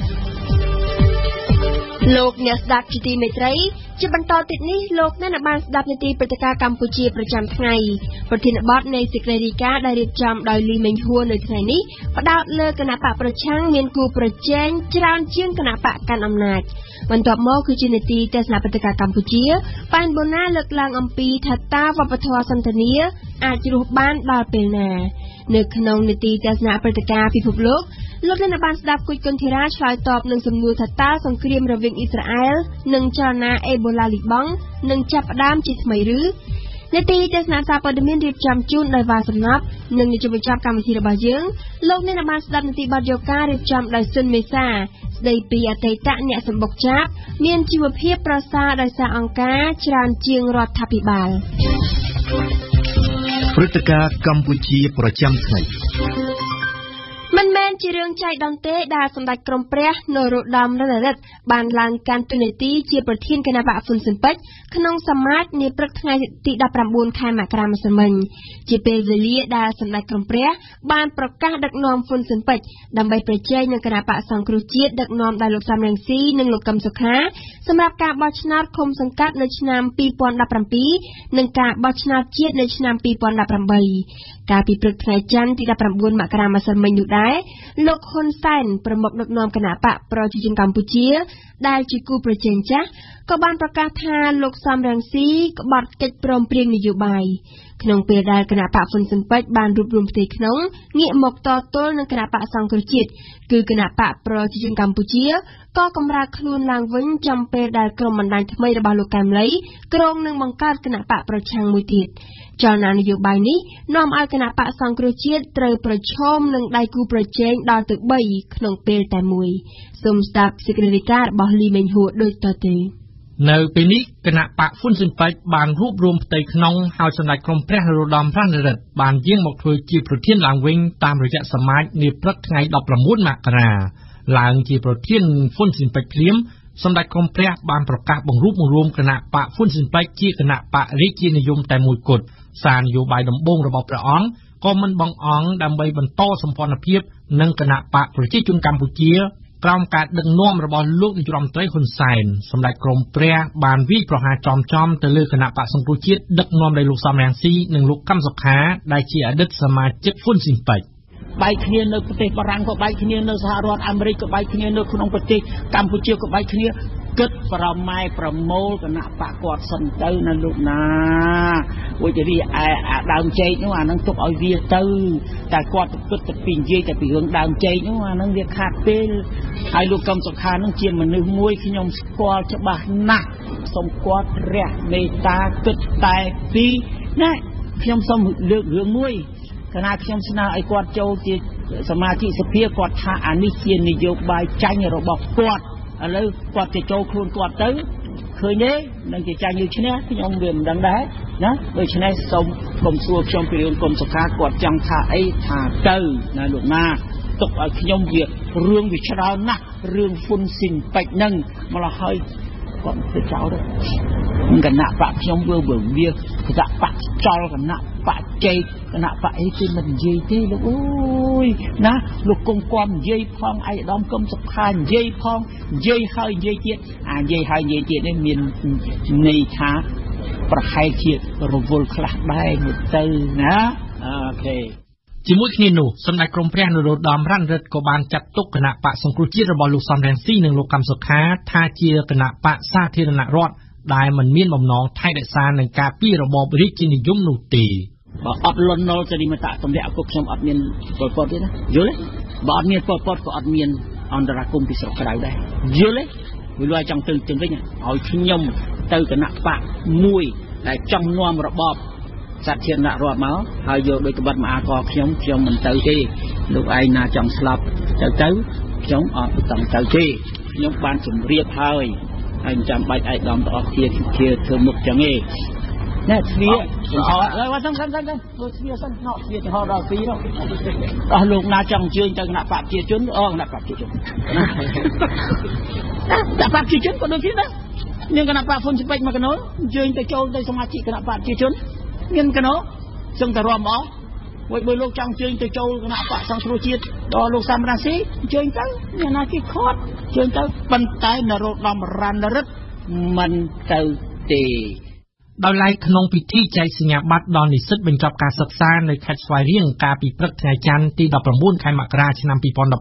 លោកអ្នកស្ដាប់ជាទីមេត្រីជាបន្តទៀតនេះលោកអ្នកបានស្ដាប់នីតិព្រឹត្តិការណ៍កម្ពុជាប្រចាំថ្ងៃប្រធានបទនៃសេចក្តីរាយការណ៍ដែលរៀបចំដោយលីមេងហួរនៅថ្ងៃនេះផ្ដោតលើគណៈបកប្រឆាំងមានគូប្រជែងច្រើនជាងគណៈបកកាន់អំណាចបន្ទាប់មកគឺជានីតិទស្សនៈព្រឹត្តិការណ៍កម្ពុជាប៉ែនបូណាលើកឡើងអំពីថាតើវប្បធម៌សន្តានាអាចរស់បានដល់ពេលណានៅក្នុងនីតិទស្សនៈព្រឹត្តិការណ៍ពិភពលោកលោកអ្នកបានស្ដាប់គុជគុនធីរ៉ាឆ្លើយតបនឹងសំណួរថាតើសង្គ្រាមរវាងអ៊ីស្រាអែលនិងចលនាអេបូឡាលីបង់នឹងចាប់ផ្ដើមជាថ្មីឬនីតិទស្សនៈសារព័ត៌មានរៀបចំជូនដោយវ៉ាសំណាប់និងនាយកបញ្ចប់កម្មវិធីរបស់យើងលោកអ្នកបានស្ដាប់នីតិបទយោការរៀបចំដោយស៊ុនមេសាស្ដីពីអតីតអ្នកសម្បុកចាបមានជីវភាពប្រសើរដោយសារអង្គការច្រើនជាងរដ្ឋាភិបាលព្រឹត្តិការណ៍កម្ពុជាប្រចាំថ្ងៃមិនមែនជារឿងចៃដន្យទេដែលសម្ដេចក្រមព្រះនរោត្តម រណរដ្ឋបានឡើងកាន់តួនាទីជាប្រធានគណៈបកហ៊ុនស៊ិនប៉ិចក្នុងសមាជនាព្រឹកថ្ងៃទី19ខែមករាម្សិលមិញជាពេលវេលាដែលសម្ដេចក្រមព្រះបានប្រកាសដឹកនាំហ៊ុនស៊ិនប៉ិចដើម្បីប្រជែងនឹងគណៈបកសង្គ្រោះជាតិដឹកនាំដោយលោកសំរងស៊ីនិងលោកកឹមសុខាសម្រាប់ការបោះឆ្នោតឃុំសង្កាត់នៅឆ្នាំ2017និងការបោះឆ្នោតជាតិនៅឆ្នាំ2018កាលពីព្រឹកថ្ងៃច័ន្ទទី19មករាម្សិលមិញនោះដែរលោកហ៊ុនសែនប្រមុខដឹកនាំគណៈបកប្រជាជនកម្ពុជាដែលជាគូប្រជែងចាស់ក៏បានប្រកាសថាលោកសំរងស៊ីក្បត់កិច្ចព្រមព្រៀងនយោបាយក្នុងពេលដែលគណៈបកហ៊ុនស៊ិនប៉ិចបានរួបរวมផ្ទៃក្នុងងាកមកតទល់នឹងគណៈបកសង្គ្រោះជាតិគឺគណៈបកប្រជាជនកម្ពុជាក៏កម្រើកខ្លួនឡើងវិញចំពេលដែលក្រុមបណ្ដាញថ្មីរបស់លោកកែមលីក្រុងនឹងបង្កើតគណៈបកប្រឆាំងមួយទៀតចលនានយោបាយនេះនាំឲ្យគណៈបកសង្គ្រោះជាតិត្រូវប្រឈមនឹងដៃគូប្រជែងដល់ទៅ3ក្នុងពេលតែមួយសូមស្ដាប់សេចក្តីរាយការណ៍របស់លីមេងហួរដូចតទៅនៅពេលនេះគណៈបកហ៊ុនស៊ិនប៉ិចបានរួបរวมផ្ទៃក្នុងហើយសម្ដេចក្រមព្រះនរោត្តម រណរដ្ឋបានយាងមកធ្វើជាប្រធានឡើងវិញតាមរយៈសមាជនាព្រឹកថ្ងៃ19មករាឡើងជាប្រធានហ៊ុនស៊ិនប៉ិចភ្លាមសម្ដេចក្រមព្រះបានប្រកាសបង្រួបបង្រួមគណៈបកហ៊ុនស៊ិនប៉ិចជាគណៈបករាជានិយមតែមួយគត់សារនយោបាយដំបូងរបស់ព្រះអង្គក៏មិនបង្អង់ដើម្បីបន្តសម្ព័ន្ធភាពនឹងគណៈបកប្រជាជនកម្ពុជាក្រោមការដឹកនាំរបស់លោកនាយរដ្ឋមន្ត្រីហ៊ុនសែនសម្ដេចក្រមព្រះបានវាយប្រហារចំទៅលើគណៈបកសង្គ្រោះជាតិដឹកនាំដោយលោកសំរងស៊ីនិងលោកកឹមសុខាដែលជាអតីតសមាជិកហ៊ុនស៊ិនប៉ិចបែកគ្នានៅប្រទេសបារាំងក៏បែកគ្នានៅសហរដ្ឋអាមេរិកក៏បែកគ្នានៅក្នុងប្រទេសកម្ពុជាក៏បែកគ្នាគិតប្រម៉ែប្រមូលគណៈបកគាត់សិនទៅណាលោកណាវិជារីអាដើមចេកនោះអានឹងទុកឲ្យវាទៅតែគាត់គិតទៅពីនិយាយតែពីរឿងដើមចេកនោះអានឹងវាខាតពេលហើយលោកកឹមសុខានឹងជាមនុស្សមួយខ្ញុំស្គាល់ច្បាស់ណាស់សូមគាត់ព្រះមេត្តាគិតតែពីណាខ្ញុំសូមលើករឿងមួយគណៈខ្ញុំស្នើឲ្យគាត់ចូលជាសមាជិកសភាគាត់ថាអានេះជានយោបាយចាញ់របស់គាត់ឥឡូវគាត់ទៅចូលខ្លួនគាត់ទៅឃើញទេនឹងជាចាញ់ឬឈ្នះខ្ញុំវាមិនដឹងដែរណាដូច្នេះសូមកុំសួរខ្ញុំពីរឿងគុំសុខាគាត់ចង់ថាអីថាទៅណាលោកណាទុកឲ្យខ្ញុំវារឿងវាច្រើនណាស់រឿងហ៊ុនស៊ិនប៉ិចហ្នឹងមកដល់ហើយគាត់ទៅចោលទៅគណៈបកខ្ញុំវាគណៈបកចលគណៈបកជ័យគណៈបកអីគេមិននិយាយទេលោកអើយណាលោកគង់គាត់និយាយផងឯកឧត្តមកឹមសុខានិយាយផងនិយាយហើយនិយាយទៀតនិយាយហើយនិយាយទៀតនេះមានន័យថាប្រហែលជារវល់ខ្លះដែរទៅណាអូខេជាមួយគ្នានោះសម្ដេចក្រមព្រះនរោត្តមរណរដ្ឋក៏បានចាត់ទុកគណៈបកសង្គ្រោះជាតិរបស់លោកសំរងស៊ីនិងលោកកម្មសុខាថាជាគណៈបកសាធារណរដ្ឋដែលមិនមានបំណងថែរក្សានឹងការពីរបបរាជានិយមនោះទេបើអត់លន់នល់ទៅនេះមកតាទម្លាក់គុកខ្ញុំអត់មានពលពតទេណាយល់ទេបើអត់មានពលពតក៏អត់មានអន្តរាគមពីស្រុកក្រៅដែរយល់ទេវាលួយចង់ទៅវិញឲ្យខ្ញុំទៅគណៈបកមួយដែលចង់នាំរបបសាធារណរដ្ឋមកហើយយកដោយក្បត់មកអាកខ្ញុំមិនទៅទេលោកឯងណាចង់ស្លាប់ទៅខ្ញុំអត់ចង់ទៅទេខ្ញុំបានជម្រាបហើយចាំបាច់ឯកឧត្តមទាំងអស់គ្នាធ្វើមុខចឹងទេណែស្វាហើយសំខាន់ទៅស្វាសិនស្វាចំហដល់2នោះអស់លោកណាចង់អញ្ជើញទៅគណៈបកប្រជាជនគណៈបកប្រជាជនគណៈបកប្រជាជនក៏ដូចគ្នាដែរមានគណៈបកហ៊ុនស៊ិពេចមកកណូអញ្ជើញទៅចូលទៅសមាជិកគណៈបកប្រជាជនមានកណូសឹងតែរួមអស់មួយលោកចង់អញ្ជើញទៅចូលគណៈបកសង្គ្រោះជាតិដល់លោកសំរងស៊ីអញ្ជើញទៅមានណាគេខត់អញ្ជើញទៅប៉ុន្តែនរោត្តមរណរដ្ឋមិនទៅទេដោយឡែកក្នុងពិធីចែកសញ្ញាបត្រដល់និស្សិតបញ្ចប់ការសិក្សានៅខេត្តស្វាយរៀងកាលពីព្រឹកថ្ងៃច័ន្ទទី19ខែមករាឆ្នាំ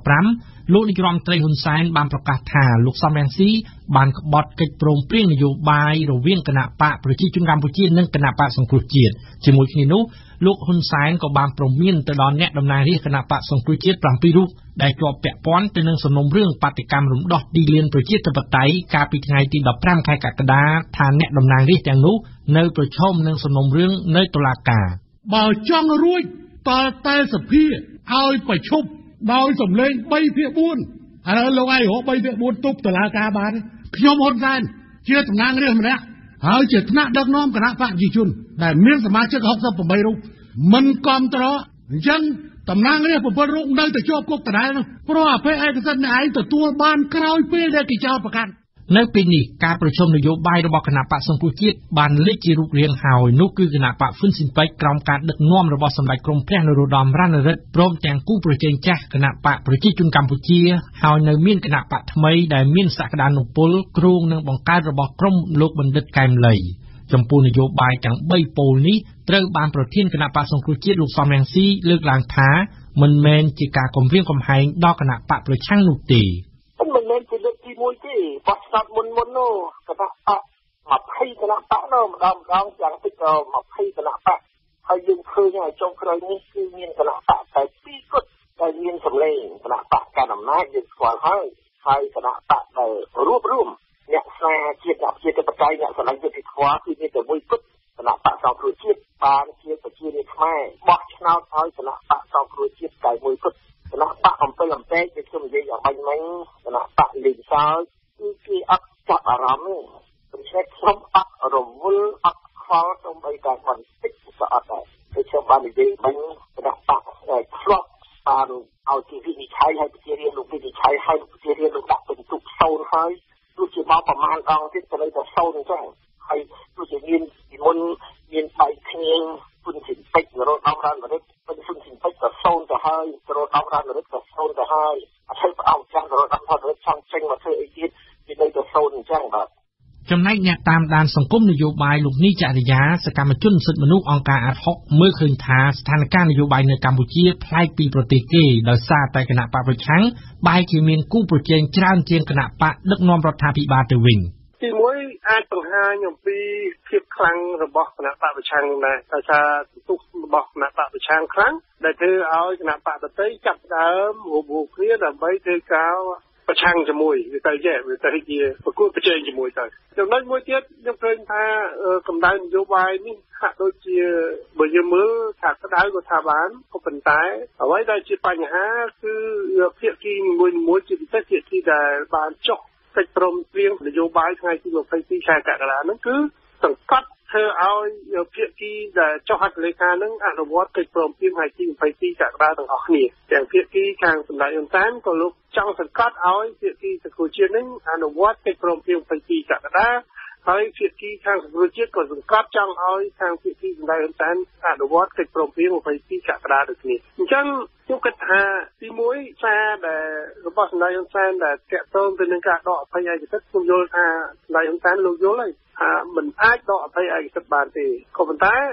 2015លោកនាយរដ្ឋមន្ត្រីហ៊ុនសែនបានប្រកាសថាលោកសំរងស៊ីបានក្បត់កិច្ចព្រមព្រៀងនយោបាយរវាងគណៈបកប្រជាជនកម្ពុជានិងគណៈបកសង្គ្រោះជាតិជាមួយគ្នានោះលោកហ៊ុនសែនក៏បានព្រមានទៅដល់អ្នកតំណាងរាស្ត្រគណៈបកសង្គ្រោះជាតិ7រូបដែលជាប់ពាក់ព័ន្ធទៅនឹងសំណុំរឿងបាតុកម្មរំដោះទីលានប្រជាធិបតេយ្យកាលពីថ្ងៃទី15ខែកក្កដាថាអ្នកតំណាងរាស្ត្រទាំងនោះនៅប្រឈមនឹងសំណុំរឿងនៅតុលាការបើចង់រួចតើតែសភាឲ្យប្រជុំដោយសម្លេង3/4ឥឡូវលោកឯងរក3/4ទប់តុលាការបានខ្ញុំហ៊ុនសែនជាតំណាងរាស្ត្រម្នាក់ហើយជាថ្នាក់ដឹកនាំគណៈបកប្រជាជនដែលមានសមាជិក68រូបមិនគ្រប់ត្រអញ្ចឹងតំណាងរាស្ត្រ7រូបនៅតែជាប់គុកដដែលនោះព្រោះអភ័យឯកសិទ្ធិអ្នកឯងទទួលបានក្រោយពេលដែលគេចោទប្រកាន់នៅពេលនេះការប្រជុំនយោបាយរបស់គណៈបកសង្គ្រោះជាតិបានលេចជារូបរាងហើយនោះគឺគណៈបកហ៊ុនស៊ិនប៉ិចក្រោមការដឹកនាំរបស់សម្ដេចក្រមព្រះនរោត្តមរណរដ្ឋព្រមទាំងគូប្រជែងចាស់គណៈបកប្រជាជនកម្ពុជាហើយនៅមានគណៈបកថ្មីដែលមានសក្តានុពលគ្រោងនឹងបង្កើតរបស់ក្រមលោកបណ្ឌិតកែមលីចំពោះនយោបាយទាំង3ពោលនេះត្រូវបានប្រធានគណៈបកសង្គ្រោះជាតិលោកសំរងស៊ីលើកឡើងថាមិនមែនជាការគំរាមកំហែងដល់គណៈបកប្រឆាំងនោះទេមិនមែនជាលើកទី1ទេបោះឆ្នោតមុននោះគណៈបក20គណៈបកនោះម្ដងយ៉ាងតិចក៏20គណៈបកហើយយើងឃើញហើយចុងក្រោយនេះគឺមានគណៈបកតែ2គត់ដែលមានសម្លេងគណៈបកកណ្ដាលអំណាចយើងស្គាល់ហើយគណៈបកដែលរួបរวมអ្នកស្នេហាជាតិអ្នកជាតិបតៃអ្នកស្រឡាញ់យុត្តិធម៌គឺមានតែមួយគត់គណៈបកសង្គ្រោះជាតិបានជាប្រជារាស្ត្របោះឆ្នោតឲ្យគណៈបកសង្គ្រោះជាតិតែមួយគត់គណៈបកអំពិលអំពែកដែលខ្ញុំនិយាយយ៉ាងមិញគណៈបកលេងសើចគឺគេអត់ចាប់អារម្មណ៍ទេដូច្នេះខ្ញុំអត់រវល់អត់ខ្វល់ទៅបីតែបន្តិចក៏អត់ដែរគឺខ្ញុំបាននិយាយមិញគណៈបកធ្លាប់បានឲ្យទីវិនិច្ឆ័យឲ្យប្រជារាស្ត្រលោកវិនិច្ឆ័យឲ្យប្រជារាស្ត្រលោកដាក់បន្ទុក0ហើយទោះជាមកប្រមាណដងទៀតក៏នៅតែ0អញ្ចឹងហើយទោះជាមានពីមុនមានបែកគ្នាហ៊ុនស៊ិនពេជ្រនរោត្តមរណរដ្ឋហ៊ុនស៊ិនពេជ្រក៏0ទៅហើយនរោត្តមរណរដ្ឋក៏0ទៅហើយអត់ឲ្យផ្អោតចាស់នរោត្តមរណរដ្ឋចង់ចេញមកធ្វើអីទៀតវានៅតែ0អញ្ចឹងបាទចំណែកអ្នកតាមដានសង្គមនយោបាយលោកនីចរិយាសកម្មជនសិទ្ធិមនុស្សអង្គការអាត់ហុកមើលឃើញថាស្ថានភាពនយោបាយនៅកម្ពុជាប្លែកពីប្រទេសគេដោយសារតែគណៈបកប្រឆាំងបែរជាមានគូប្រជែងច្រើនជាងគណៈបកដឹកនាំរដ្ឋាភិបាលទៅវិញទីមួយអាចបង្ហាញអំពីភាពខ្លាំងរបស់គណៈបកប្រឆាំងដែរដោយសារទស្សនៈរបស់គណៈបកប្រឆាំងខ្លាំងដែលធ្វើឲ្យគណៈបកដទៃចាប់ដើមរួបគ្នាដើម្បីធ្វើការប្រឆាំងជាមួយវាទៅជាប្រគួតប្រជែងជាមួយទៅចំណុចមួយទៀតខ្ញុំឃើញថាកម្ដៅនយោបាយនេះហាក់ដូចជាបើយើងមើលថាក្តៅក៏ថាបានក៏ប៉ុន្តែអ្វីដែលជាបញ្ហាគឺភាគីមួយជាពិសេសភាគីដែលបានចុះកិច្ចព្រមព្រៀងនយោបាយថ្ងៃទី22ខែកក្កដាហ្នឹងគឺសង្កត់ធ្វើឲ្យភាគីដែលចុះហត្ថលេខានឹងអនុវត្តកិច្ចព្រមព្រៀងថ្ងៃទី22កក្កដាទាំងអស់គ្នាទាំងភាគីខាងសម្ដេចហ៊ុនសែនក៏លោកចង់សង្កត់ឲ្យភាគីសង្គ្រោះជាតិនឹងអនុវត្តកិច្ចព្រមព្រៀង22កក្កដាហើយភាគីខាងសង្គ្រោះជាតិក៏សង្កត់ចង់ឲ្យខាងភាគីសម្ដេចហ៊ុនសែនអនុវត្តកិច្ចព្រមព្រៀង22កក្កដាដូចគ្នាអញ្ចឹងខ្ញុំគិតថាទី1សារដែលរបស់សម្ដេចហ៊ុនសែនដែលតាក់ទងទៅនឹងការដកអភ័យឯកសិទ្ធិខ្ញុំយល់ថាសម្ដេចហ៊ុនសែនលោកយល់ហើយថាមិនអាចដកអភ័យឯកសិទ្ធិបានទេក៏ប៉ុន្តែ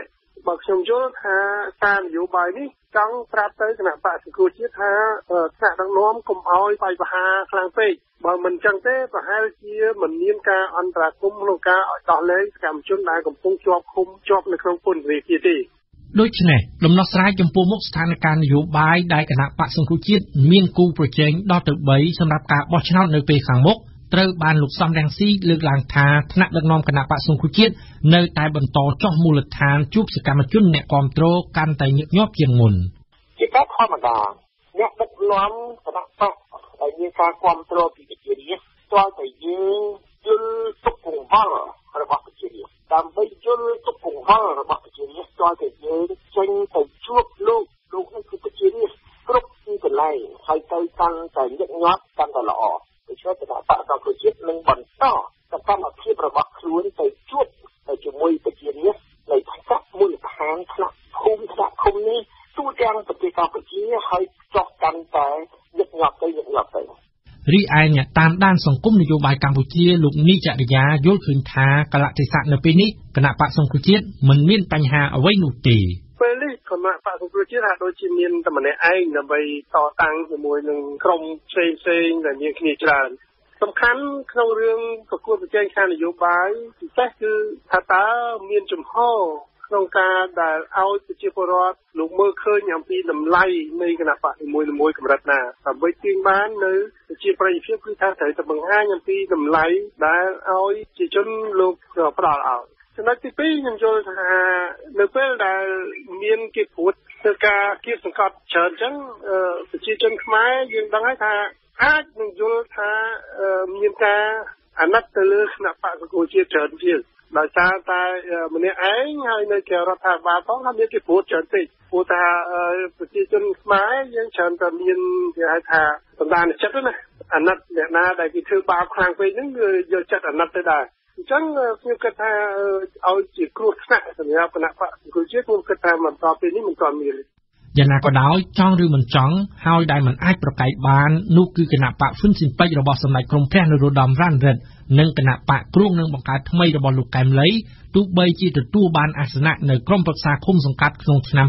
បើខ្ញុំយល់ថាការនយោបាយនេះចង់ប្រាប់ទៅគណៈបកសង្គ្រោះជាតិថាថ្នាក់ដឹកនាំកុំឲ្យបាយបហាខ្លាំងពេកបើមិនចឹងទេប្រហែលជាមិនមានការអន្តរាគមន៍ក្នុងការឲ្យដោះលែងសកម្មជនដែលកំពុងជាប់ឃុំជាប់នៅក្នុងពន្ធនាគារទេដូច្នេះដំណោះស្រាយចំពោះមុខស្ថានភាពនយោបាយដែលគណៈបកសង្គ្រោះជាតិមានគូប្រជែងដល់ទៅ3សម្រាប់ការបោះឆ្នោតនៅពេលខាងមុខត្រូវបានលោកសំរងស៊ីលើកឡើងថាថ្នាក់ដឹកនាំគណៈបកសង្គ្រោះជាតិនៅតែបន្តចោះមូលដ្ឋានជួបសកម្មជនអ្នកគាំទ្រកាន់តែញឹកញាប់ជាងមុនជាការធម្មតាអ្នកដឹកនាំគណៈបកដែលមានការគាំទ្រពីប្រជារាស្ត្រទាល់តែយើងយល់ទុកកង្វល់របស់ប្រជារាស្ត្រដើម្បីយល់ទុកកង្វល់របស់ប្រជារាស្ត្រទាល់តែយើងចេញទៅជួបលោកនេះគឺប្រជារាស្ត្រគ្រប់ទីកន្លែងហើយទៅកាន់តែញឹកញាប់កាន់តែល្អដូច្នេះគណៈបកសង្គ្រោះជាតិនឹងបន្តសកម្មភាពរបស់ខ្លួនទៅជួបជាមួយប្រជារាស្ត្រនៅថ្នាក់មូលដ្ឋានថ្នាក់ភូមិថ្នាក់ឃុំនេះទូទាំងប្រទេសកម្ពុជាហើយចោះកាន់តែញឹកញាប់ទៅរីឯអ្នកតាមដានសង្គមនយោបាយកម្ពុជាលោកនីចរិយាយល់ឃើញថាកលៈទេសៈនៅពេលនេះគណៈបកសង្គ្រោះជាតិមិនមានបញ្ហាអ្វីនោះទេពេលនេះគណៈបកសង្គ្រោះជាតិហាក់ដូចជាមានតែម្នាក់ឯងដើម្បីតតាំងជាមួយនឹងក្រុមផ្សេងដែលមានគ្នាច្រើនសំខាន់ក្នុងរឿងប្រកួតប្រជែងខាងនយោបាយពិសេសគឺថាតើមានជំហរក្នុងការដែលឲ្យប្រជាពលរដ្ឋលោកមើលឃើញអំពីតម្លៃនៃគណៈបកនីមួយៗកម្រិតណាដើម្បីទាញបាននៅប្រជាប្រិយភាពគឺថាត្រូវតែបង្ហាញអំពីតម្លៃដែលឲ្យប្រជាជនលោកផ្ដល់ឲ្យចំណុចទី2ខ្ញុំយល់ថានៅពេលដែលមានគេព្រួតធ្វើការគៀបសង្កត់ច្រើនអញ្ចឹងប្រជាជនខ្មែរយើងដឹងហើយថាអាចនឹងយល់ថាមានការអាណិតទៅលើគណៈបកសង្គ្រោះជាតិច្រើនជាងដោយសារតែម្នាក់ឯងហើយនៅជារដ្ឋាភិបាលផងថាមានគេព្រួតច្រើនពេកព្រោះថាប្រជាជនខ្មែរយើងច្រើនតែមានគេហៅថាបណ្ដាញចិត្តណាអាណិតអ្នកណាដែលគេធ្វើបាបខ្លាំងពេកហ្នឹងគឺយកចិត្តអាណិតទៅដែរអញ្ចឹងខ្ញុំគិតថាឲ្យជាគ្រោះថ្នាក់សម្រាប់គណៈបកសង្គ្រោះជាតិខ្ញុំគិតថាមិនតពេលនេះមិនទាន់មានយ៉ាងណាក៏ដោយចង់ឬមិនចង់ហើយដែលមិនអាចប្រកែកបាននោះគឺគណៈបកហ្វុនស៊ិនពេជ្ររបស់សម្ដេចក្រមព្រះនរោត្តមរណរដ្ឋនិងគណៈបកគ្រងនឹងបង្កើតថ្មីរបស់លោកកែមលីទោះបីជាទទួលបានអាសនៈនៅក្រមប្រឹក្សាឃុំសង្កាត់ក្នុងឆ្នាំ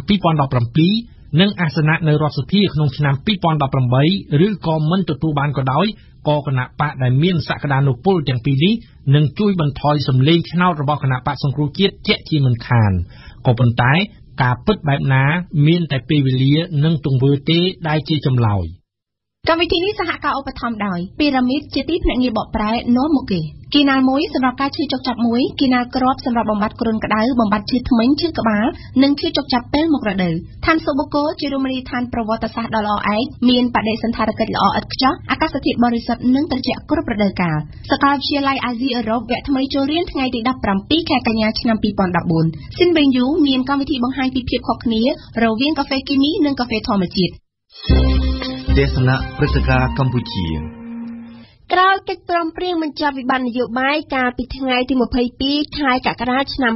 2017និងអាសនៈនៅរដ្ឋសភាក្នុងឆ្នាំ2018ឬក៏មិនទទួលបានក៏ដោយក៏គណៈបកដែលមានសក្តានុពលទាំងពីរនេះនឹងជួយបន្ថយសម្លេងឆ្នោតរបស់គណៈបកសង្គ្រោះជាតិជាក់ជាមិនខានក៏ប៉ុន្តែការពិតបែបណាមានតែពេលវេលានិងទង្វើទេដែលជាចម្លើយកម្មវិធីនេះសហការឧបត្ថម្ភដោយពីរ៉ាមីតជាទីភ្នាក់ងារបកប្រែនាំមកគេគីណាល់មួយសម្រាប់ការឈឺចុកចាប់មួយគីណាល់ក្របសម្រាប់បំបត្តិគ្រុនក្តៅបំបត្តិឈឺធ្មេញឈឺក្បាលនិងឈឺចុកចាប់ពេលមករដូវឋានសុបូកូជារមណីយដ្ឋានប្រវត្តិសាស្ត្រដ៏ល្អឯកមានបដិសណ្ឋារកិច្ចល្អឥតខ្ចោះអាកាសធាតុបរិសុទ្ធនិងត្រជាក់គ្រប់រដូវកាលសាកលវិទ្យាល័យអាស៊ីអឺរ៉ុបវគ្គថ្មីចូលរៀនថ្ងៃទី17ខែកញ្ញាឆ្នាំ2014ស៊ីនបេងយូមានកម្មវិធីបង្ហាញពីភាពខុសគ្នារវាងកាហ្វេគីមីនិងកាហ្វេធម្មជាតិទេសនាព្រឹត្តិការណ៍កម្ពុជាក្រោយកិច្ចព្រមព្រៀងបញ្ចប់វិបត្តិនយោបាយកាលពីថ្ងៃទី22ខែកក្កដាឆ្នាំ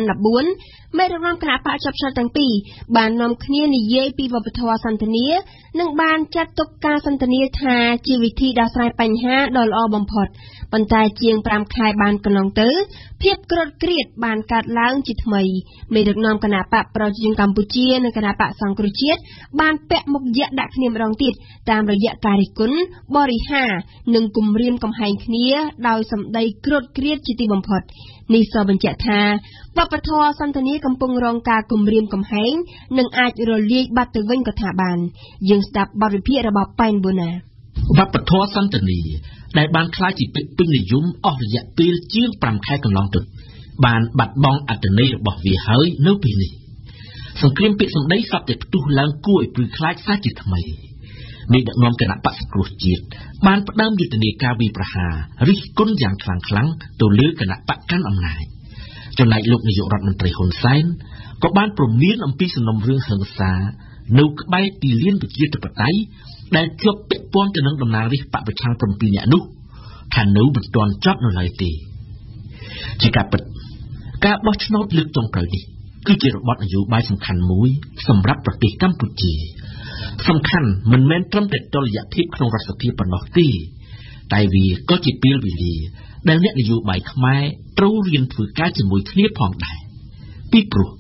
2014មេដឹកនាំគណៈបកជាប់ឆ្នោតទាំងពីរបាននាំគ្នានិយាយពីវប្បធម៌សន្ទនានិងបានចាត់ទុកការសន្ទនាថាជាវិធីដោះស្រាយបញ្ហាដ៏ល្អបំផុតប៉ុន្តែជាង5ខែបានកន្លងទៅភាពក្រត់គ្រាតបានកើតឡើងជាថ្មីមេដឹកនាំគណៈបកប្រជាជនកម្ពុជានិងគណៈបកសង្គ្រោះជាតិបានពាក់មុខយក្សដាក់គ្នាម្ដងទៀតតាមរយៈការរិះគន់បរិហានិងគំរាមកំហែងគ្នាដោយសម្ដីក្រត់គ្រាតជាទីបំផុតនេះសបញ្ជាក់ថាវប្បធម៌សន្ទនាកំពុងរងការគំរាមកំហែងនិងអាចរលាយបាត់ទៅវិញក៏ថាបានយើងស្ដាប់បទវិភាគរបស់ប៉ែនប៊ូណាវប្បធម៌សន្ទនាដែលបានក្លាយជាពេញនិយមអស់រយៈពេលជាង5ខែកន្លងទៅបានបាត់បង់អត្ថន័យរបស់វាហើយនៅពេលនេះសង្គ្រាមពាក្យសម្ដីសពតែផ្ទុះឡើងគួរឲ្យព្រឺខ្លាចសាជាថ្មីមេដឹកនាំគណៈបក្សសង្គ្រោះជាតិបានផ្ដើមយុទ្ធនាការវាយប្រហាររិះគន់យ៉ាងខ្លាំងទៅលើគណៈបកកាន់អំណាចចំណែកលោកនាយករដ្ឋមន្ត្រីហ៊ុនសែនក៏បានព្រមានអំពីសំណុំរឿងហិង្សានៅក្បែរទីលានប្រជាធិបតេយ្យដែលជាប់ពាក់ព័ន្ធទៅនឹងតំណាងរាស្ត្របកប្រឆាំង7នាក់នោះថានៅមិនទាន់ចប់នៅឡើយទេជាការពិតការបោះឆ្នោតលើកចុងក្រោយនេះគឺជារបបនយោបាយសំខាន់មួយសម្រាប់ប្រទេសកម្ពុជាសំខាន់មិនមែនត្រឹមតែតុល្យភាពក្នុងរដ្ឋសភាប៉ុណ្ណោះទេតែវាក៏ជាពេលវេលាដែលអ្នកនយោបាយខ្មែរត្រូវរៀនធ្វើការជាមួយគ្នាផងដែរពីព្រោះ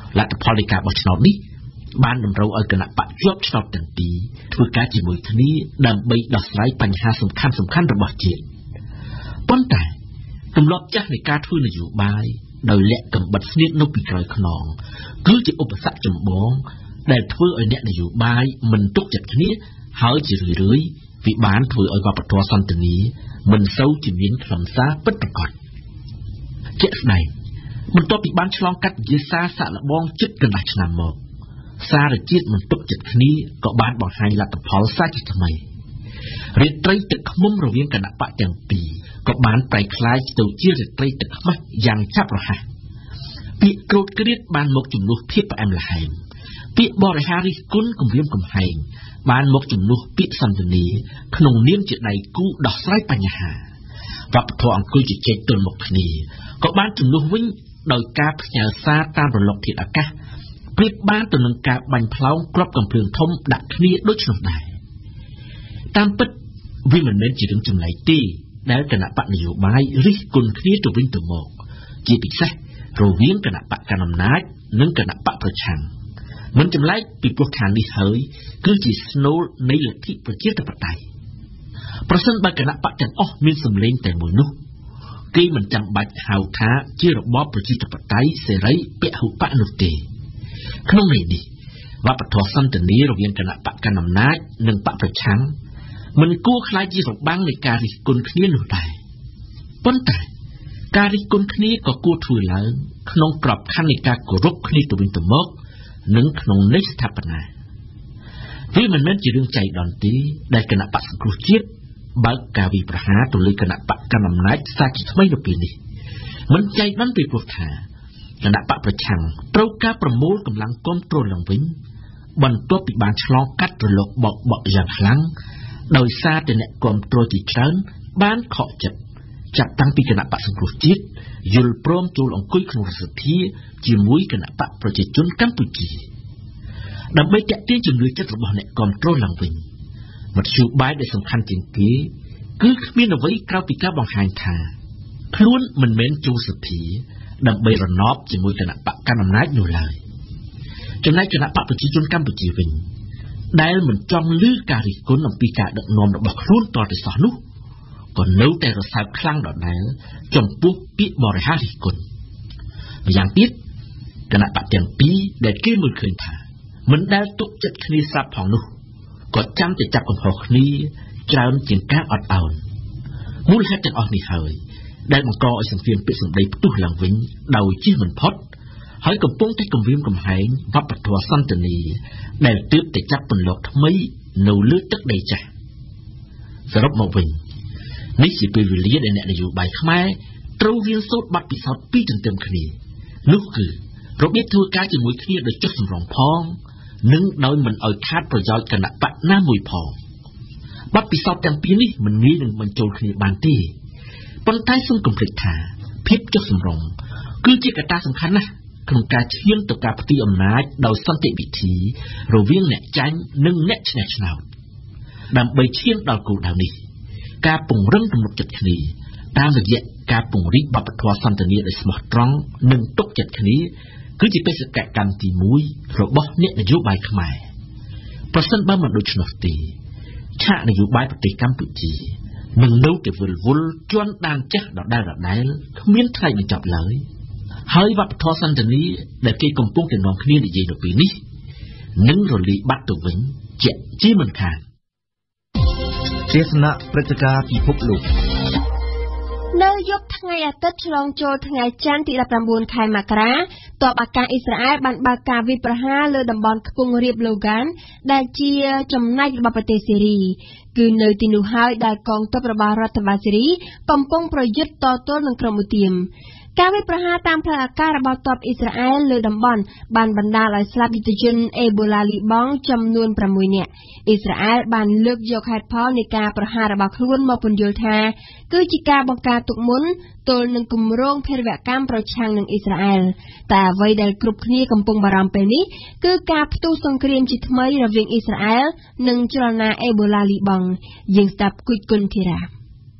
លទ្ធផលនៃការបោះឆ្នោតនេះបានតម្រូវឲ្យគណៈបកជាប់ឆ្នោតទាំងពីរធ្វើការជាមួយគ្នាដើម្បីដោះស្រាយបញ្ហាសំខាន់ៗរបស់ជាតិប៉ុន្តែទម្លាប់ចាស់នៃការធ្វើនយោបាយដោយលាក់កំបិតស្នៀតនៅពីក្រោយខ្នងគឺជាឧបសគ្គចម្បងដែលធ្វើឲ្យអ្នកនយោបាយមិនទុកចិត្តគ្នាហើយជារឿយៗវាបានធ្វើឲ្យវប្បធម៌សន្តិនិកមិនសូវជាមានខ្លឹមសារពិតប្រាកដជាក់ស្ដែងបន្ទាប់ពីបានឆ្លងកាត់វិជាសាសាក់លបងជិតកន្លះឆ្នាំមកសារជាតិមិនទុកចិត្តគ្នាក៏បានបង្ហាញលទ្ធផលសាជាថ្មីរាត្រីទឹកឃ្មុំរវាងគណៈបកទាំងពីរក៏បានប្រែក្លាយទៅជារាត្រីទឹកខ្មាស់យ៉ាងឆាប់រហ័សពាក្យក្រោតក្រៀតបានមកជំនួសភាពផ្អែមល្ហែមពាក្យបរិហារិះគន់គំរាមកំហែងបានមកជំនួសពាក្យសន្ទនាក្នុងនាមជាដៃគូដោះស្រាយបញ្ហាវប្បធម៌អង្គុយជជែកទល់មុខគ្នាក៏បានជំនួសវិញដោយការផ្ញើសារតាមរលកធាតុអាកាសប្រៀបបានទៅនឹងការបាញ់ផ្លោងគ្រាប់កំភ្លើងធំដាក់គ្នាដូចនោះដែរតាមពិតវាមិនមែនជារឿងចម្លែកទេដែលគណៈបកនយោបាយរិះគន់គ្នាទៅវិញទៅមកជាពិសេសរវាងគណៈបកកណ្ដាលអំណាចនិងគណៈបកប្រឆាំងមិនចម្លែកពីព្រោះខាងនេះហើយគឺជាស្នូលនៃលទ្ធិប្រជាធិបតេយ្យប្រសិនបើគណៈបកទាំងអស់មានសម្លេងតែមួយនោះគេមិនចាំបាច់ហៅថាជារបបប្រជាធិបតេយ្យសេរីពហុបកនោះទេក្នុងន័យនេះវប្បធម៌សន្តិនិករវាងគណៈបកកណ្ដាលអំណាចនិងបកប្រឆាំងមិនគួរខ្លាចជារបាំងនៃការរិះគន់គ្នានោះដែរប៉ុន្តែការរិះគន់គ្នាក៏គួរធ្វើឡើងក្នុងក្របខ័ណ្ឌនៃការគោរពគ្នាទៅវិញទៅមកនិងក្នុងន័យស្ថាបនាវាមិនមែនជារឿងចៃដន្យទេដែលគណៈបកសង្គ្រោះជាតិបើកការវិប្រហារទៅលើគណៈបកកណ្ដាលអំណាចសាជាថ្មីនៅពេលនេះមិនចៃដន្យពីព្រោះថាគណៈបកប្រឆាំងត្រូវការប្រមូលកម្លាំងគាំទ្រឡើងវិញបន្ទាប់ពីបានឆ្លងកាត់រលកបោកបក់យ៉ាងខ្លាំងដោយសារតែអ្នកគាំទ្រជាច្រើនបានខកចិត្តចាប់តាំងពីគណៈបកសង្គ្រោះជាតិយល់ព្រមចូលអង្គុយក្នុងរដ្ឋសភាជាមួយគណៈបកប្រជាជនកម្ពុជាដើម្បីទាក់ទាញជំនឿចិត្តរបស់អ្នកគាំទ្រឡើងវិញមធ្យោបាយដែលសំខាន់ជាងគេគឺគ្មានអ្វីក្រៅពីការបង្ហាញថាខ្លួនមិនមែនចូលសភាដើម្បីរណបជាមួយគណៈបកកណ្ដាលអំណាចនោះឡើយចំណែកគណៈបកប្រជាជនកម្ពុជាវិញដែលមិនចង់ឮការរិះគន់អំពីការដឹកនាំរបស់ខ្លួនតទៅសោះនោះក៏នៅតែរសើបខ្លាំងដដែលចំពោះពាក្យបរិហារិះគន់ម្យ៉ាងទៀតគណៈបកទាំងពីរដែលគេមើលឃើញថាមិនដែលទុកចិត្តគ្នាស្រាប់ផងនោះក៏ចាំតែចាប់កំហុសគ្នាច្រើនជាងការអត់ឱនមូលហេតុទាំងអស់នេះហើយដែលបង្កឲ្យសង្គ្រាមពាក្យសម្ដីផ្ទុះឡើងវិញដោយជិះមិនផុតហើយកំពុងតែគំរាមកំហែងវប្បធម៌សន្តិនិកដែលទើបតែចាប់ពន្លកថ្មីនៅលើទឹកដីចាស់សរុបមកវិញនេះជាពេលវេលាដែលអ្នកនយោបាយខ្មែរត្រូវរៀនសូត្របទពិសោធន៍ពីទន្ទឹមគ្នានោះគឺរបៀបធ្វើការជាមួយគ្នាដោយចុះសម្រុងផងនិងដោយមិនឲ្យខាតប្រយោជន៍គណៈបកណាមួយផងបទពិសោធន៍ទាំងពីរនេះមិនងាយនឹងបញ្ចូលគ្នាបានទេប៉ុន្តែសូមកុំភ្លេចថាភាពចុះសម្រុងគឺជាកត្តាសំខាន់ណាស់ក្នុងការឈានទៅការផ្ទេរអំណាចដោយសន្តិវិធីរវាងអ្នកចាញ់និងអ្នកឈ្នះឆ្នោតដើម្បីឈានដល់គោលដៅនេះការពង្រឹងទំនុកចិត្តគ្នាតាមរយៈការពង្រីកវប្បធម៌សន្តិនិកដោយស្មោះត្រង់និងទុកចិត្តគ្នាគឺជាបេសកកម្មទី1របស់អ្នកនយោបាយខ្មែរប្រសិនបើមិនដូច្នោះទេឆាកនយោបាយប្រទេសកម្ពុជានឹងនៅតែវិលវល់ជន់ដានចាស់ដដែលគ្មានថ្លៃបញ្ចប់ឡើយហើយវប្បធម៌សន្តិនិកដែលគេកំពុងតែនាំគ្នានិយាយនៅពេលនេះនឹងរលាយបាត់ទៅវិញជាមិនខានទេសនាព្រឹត្តិការណ៍ពិភពលោកនៅយប់ថ្ងៃអាទិត្យឆ្លងចូលថ្ងៃច័ន្ទទី19ខែមករាទ័ពអាកាសអ៊ីស្រាអែលបានបើកការវាយប្រហារលើតំបន់ខ្ពង់រាបឡូហ្គានដែលជាចំណែករបស់ប្រទេសសេរីគឺនៅទីនោះហើយដែលកងទ័ពរបស់រដ្ឋបាលសេរីកំពុងប្រយុទ្ធតទល់នឹងក្រុមឧទាមការវាយប្រហារតាមផ្លូវអាកាសរបស់ទ័ពអ៊ីស្រាអែលលើតំបន់បានបណ្ដាលឲ្យស្លាប់យុទ្ធជនអេបូឡាលីបង់ចំនួន6នាក់អ៊ីស្រាអែលបានលើកយកហេតុផលនៃការប្រហាររបស់ខ្លួនមកពន្យល់ថាគឺជាការបង្ការទុកមុនទល់នឹងគម្រោងភេរវកម្មប្រឆាំងនឹងអ៊ីស្រាអែលតែអ្វីដែលគ្រប់គ្នាកំពុងបារម្ភពេលនេះគឺការផ្ទុះសង្គ្រាមជាថ្មីរវាងអ៊ីស្រាអែលនិងចលនាអេបូឡាលីបង់យើងស្ដាប់គូចគុនធីរ៉ា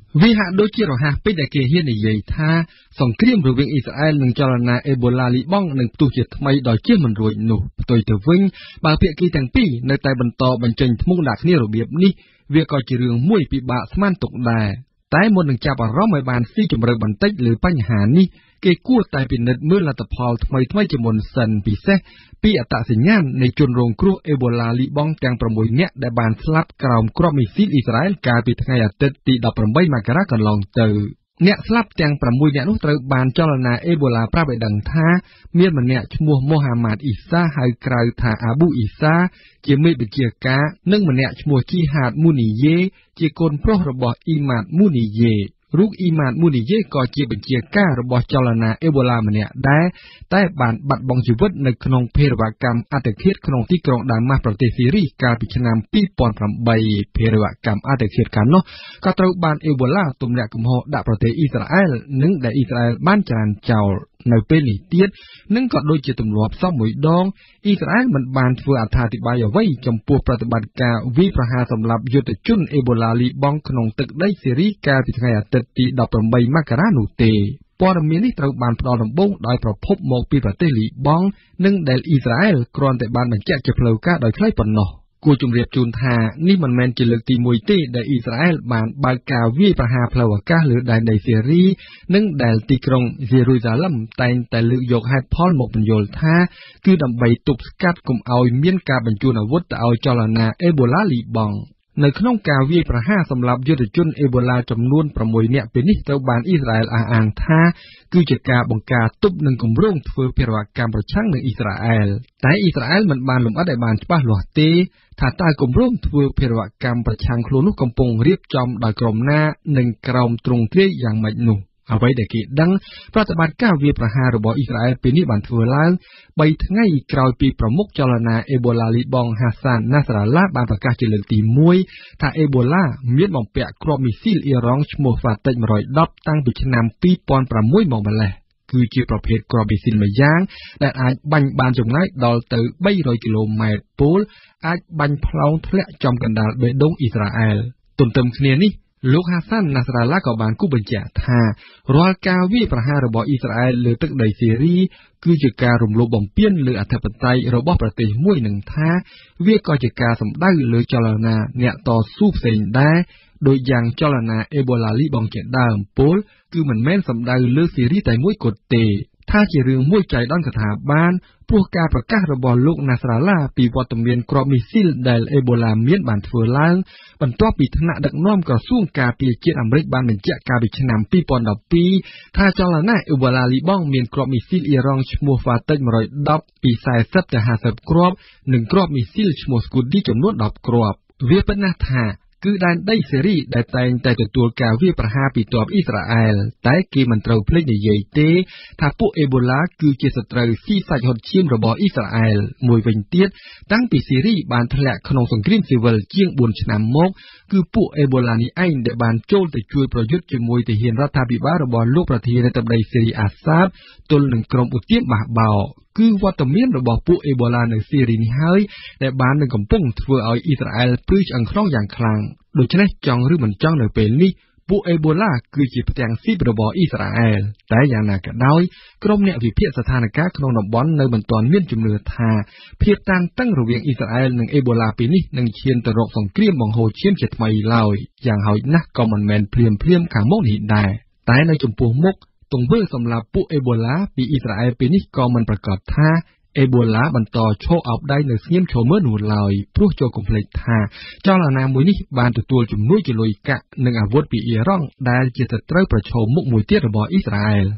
vì hạ đôi chia rồi hạ bây đại kỳ hiên này dày tha sòng kriêm rồi viện Israel nâng cho là na Ebola li bong nâng tu triệt thay đòi chia mình rồi nổ tôi từ vinh bà phía kỳ thằng pi nơi tay bần to bần trình mông đạt nia rồi biệp ni việc coi chỉ riêng muối bị bạ man tục đà tái một nâng chạp ở rõ mấy bàn si chùm rơi bần tách lưỡi bánh hà ni kê cua tại bị nứt mưa là tập hào thay chỉ một sần bị xeปีอัตสัญญาณในจนโรงครัวเอโบลาลีบองแจงประมวยเนี่ยได้บานสลับกล่าวกรอบมิสซิลอิสราเอลกาปิทงายติดตีดับประมวยมากระกันลองเจอเนี่ยสลับแจงประมวยเนี่ยนุตรบานจลนาเอโบลาปราบดังท่าเมียมันเนี่ยชัวโมฮัมหมัดอิสาไฮกราวทาอาบูอิสาเจมิบเจียกานึ่งมันเนี่ยชัวจีฮาดมูนิเยเจโกนโปรระบออิมาดมูนิเยรูกอีมานมูนิเยก่อเจียบเจียก้าระบอบจลนาเอโบลามันเนี่ยได้ใต้บานบัดบองชีวิตในขนมเพรวกรรมอาเตเคียดขนมที่กรองดามาประเทศซีรีการพิจารณาปีปอนพรำใบเพรวกรรมอาเตเคียดกันเนาะก็ตระบานเอโบลาตุ่มแหลกกุมโหดประเทศอิสราเอลนึ่งได้อิสราเอลบ้านจานเจ้าในเป็นนิเตียดนึ่งก็โดยเจตุมรวบซ่อมมวยดองอิสราเอลมันบานเฟื่ออธิบายเอาไว้จำพวกปฏิบัติการวิประหารสำหรับยุทธจุนเอโบลาลีบองขนมตึกได้ซีรีการพิจารณาติดตีดับประใบมากระนูเตปอร์มีนี่ตระบานปลอดบงโดยประพบโมปีประเทศลีบองนึ่งเดลอิสราเอลกรอนแต่บานมันแจกจะเพลกาโดยใครปนนอกูจุมเรียบจูนทานี่มันแมนจิลตีมวยตีในอิสราเอลบานบากาวีประหารเพลวกาหรือในซีรีนึ่งเดลตีกรงเยรูซาเล็มแต่ลึกยกให้พอลหมกเป็นโยลท่าคือดำใบตุบสกัดกลุ่มเอาเมียนกาบรรจุอาวุธแต่เอาจลนาเอโบลาลีบองในขนมกาวีประหารสำหรับยุทธจุนเอโบลาจำนวนประมวยเนี่ยเป็นนิสตบานอิสราเอลอ่างท่าคือจัดการบังกาตุบหนึ่งกลุ่มร่วงเฟื่อเพรวกรรมประชังในอิสราเอลแต่อิสราเอลมันบานหลุมอัดบานฉบับหลวงเตถ้าตายกลุ่มร่วมเฟื่อเพรวกรรมประชังโคลนุกำปงเรียบจอมดอยกรมหน้าหนึ่งกรมตรงเทียอย่างไม่หนุ่มเอาไว้เด็กดังปฏิบัติก้าวเวียประหารระบอบอิสราเอลเป็นนิบันเฟื่อล้างใบทั้งไงกลายปีประมุขจลนาเอโบลาลีบองฮัสซันนาสราลาบานประกาศเจริญตีมวยถ้าเอโบลาเมียนมองเปียครอบมิสซิลอิรองชโมฟาเตจมรอยดับตั้งปิชนามปีปอนประมวยมองมาแลคือจีประเภทกรอบมิสซิลมาย่างและอาจบังบานจงไงดอลเตอร์300 กิโลเมตรปูลอาจบังพลาวทะเลจอมกันดาลเบดงอิสราเอลตุ่มเติมเนียนี่ลูกฮัสซันนาสราลากบานกู้บัญญัติท่ารอลกาวีประหารระบอบอิสราเอลหรือตึกใดซีรีคือจัดการรวมลบ่มเปี้ยนหรืออธิปไตยระบอบประเทศมุ่ยหนึ่งท่าเวียก็จัดการสำได้หรือจลนาเนี่ยต่อสู้เสียงได้โดยอย่างจลนาเอโบลาลีบองเจดามโพลคือเหมือนแม่นสำได้หรือซีรีแต่มุ่ยกดเตถ้าจะเรื่องมุ่ยใจด้านสถาบันพวกการประกาศระบอบลูกนาสราลาปีวัตเมียนกรอบมิสซิลเดลเอโบลาเมียนบานเฟื่อล้างบรรทบปีธนาดักน้อมกระทรวงการปีเจียอเมริกบานเหมือนเจ้าการบิชนามปีปอนดับปีถ้าจลนาเอโบลาลีบองเมียนกรอบมิสซิลอิรองชโมฟาเตจมรอยดับปีสายซับแต่50 กรอบหนึ่งกรอบมิสซิลชโมสกุดดีจำนวน10 กรอบเวียเป็นนาธาคือด้านได้เสรีได้แต่ตัวกาวีประหารปีตัวอิสราเอลแต่กีมันเตาเพลงในเยเตถ้าพวกเอโบลาคือเจสตราซีใส่หดชิมระบอบอิสราเอลมวยเวนเตียดตั้งปีซีรีบานทะเลขนมสงครามซิวิลเจียงบุญชนามมกคือพวกเอโบลานี่ไอเดบานโจลแต่ช่วยประยุทธ์จมวยแต่เห็นรัฐบิบาระบอบโลกประเทศในตับใดซีรีอาซาบตนหนึ่งกรมอุติมหาเบาคือวัตเมียนระบอบพวกเอโบลาในซีรีนี้ให้แต่บานหนึ่งกำปงเฟื่อเอาอิสราเอลพื้นอังครองอย่างคลังโดยเฉพาะจองหรือเหมือนจองในเป็นนี้พวกเอโบลาคือจีบแจงซีบระบอบอิสราเอลแต่อย่างนักดาวกรมเนี่ยวิเพียรสถานการณ์ขนมบอลในบรรทอนเมียนจุมเนือทาเพียรตันตั้งระเวียงอิสราเอลหนึ่งเอโบลาปีนี้หนึ่งเชียนตรกสองเกลียมมองโฮเชียมเจ็ดไมล์ลอยอย่างเฮานักกอมันแมนเพลียมขางมกหินได้แต่ในจุมปูมกตรงเบอร์สำหรับพวกเอโบลาปีอิสราเอลปีนี้กอมันประกอบท่าเอโบลาบรรทอโชว์เอาได้ในเสียมโชเมื่อหนูลอยพวกโจคอมเพล็กท่าเจ้าลานามวยนี้บานตัวจุ่มนุ้ยจะลอยกะหนึ่งอาวุธปีอิร่องได้เจตเตอร์ประชมมุกมวยเตี้ยระบอบอิสราเอล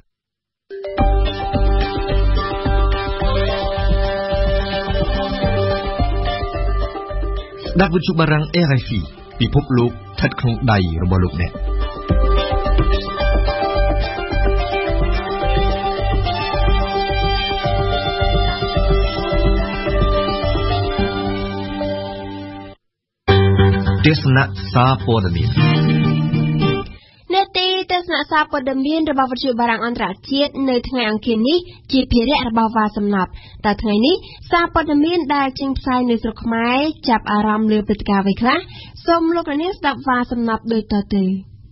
ดักวิจุบารังเอไรฟีปีพบลูกทัดคงใดระบอบลูกเนี่ยเทศนาซาปอดมีเนตีเทศนาซาปอดมีระบอบวิจุบารังอันตรายในทั้งอังคารนี้จีพีเรระบอบวาสำนับแต่ทั้งนี้ซาปอดมีได้จึงใช้ในสุขไม้จับอารามเลือปิดกาไว้คละสมโลกนี้สับวาสำนับโดยต่อตือ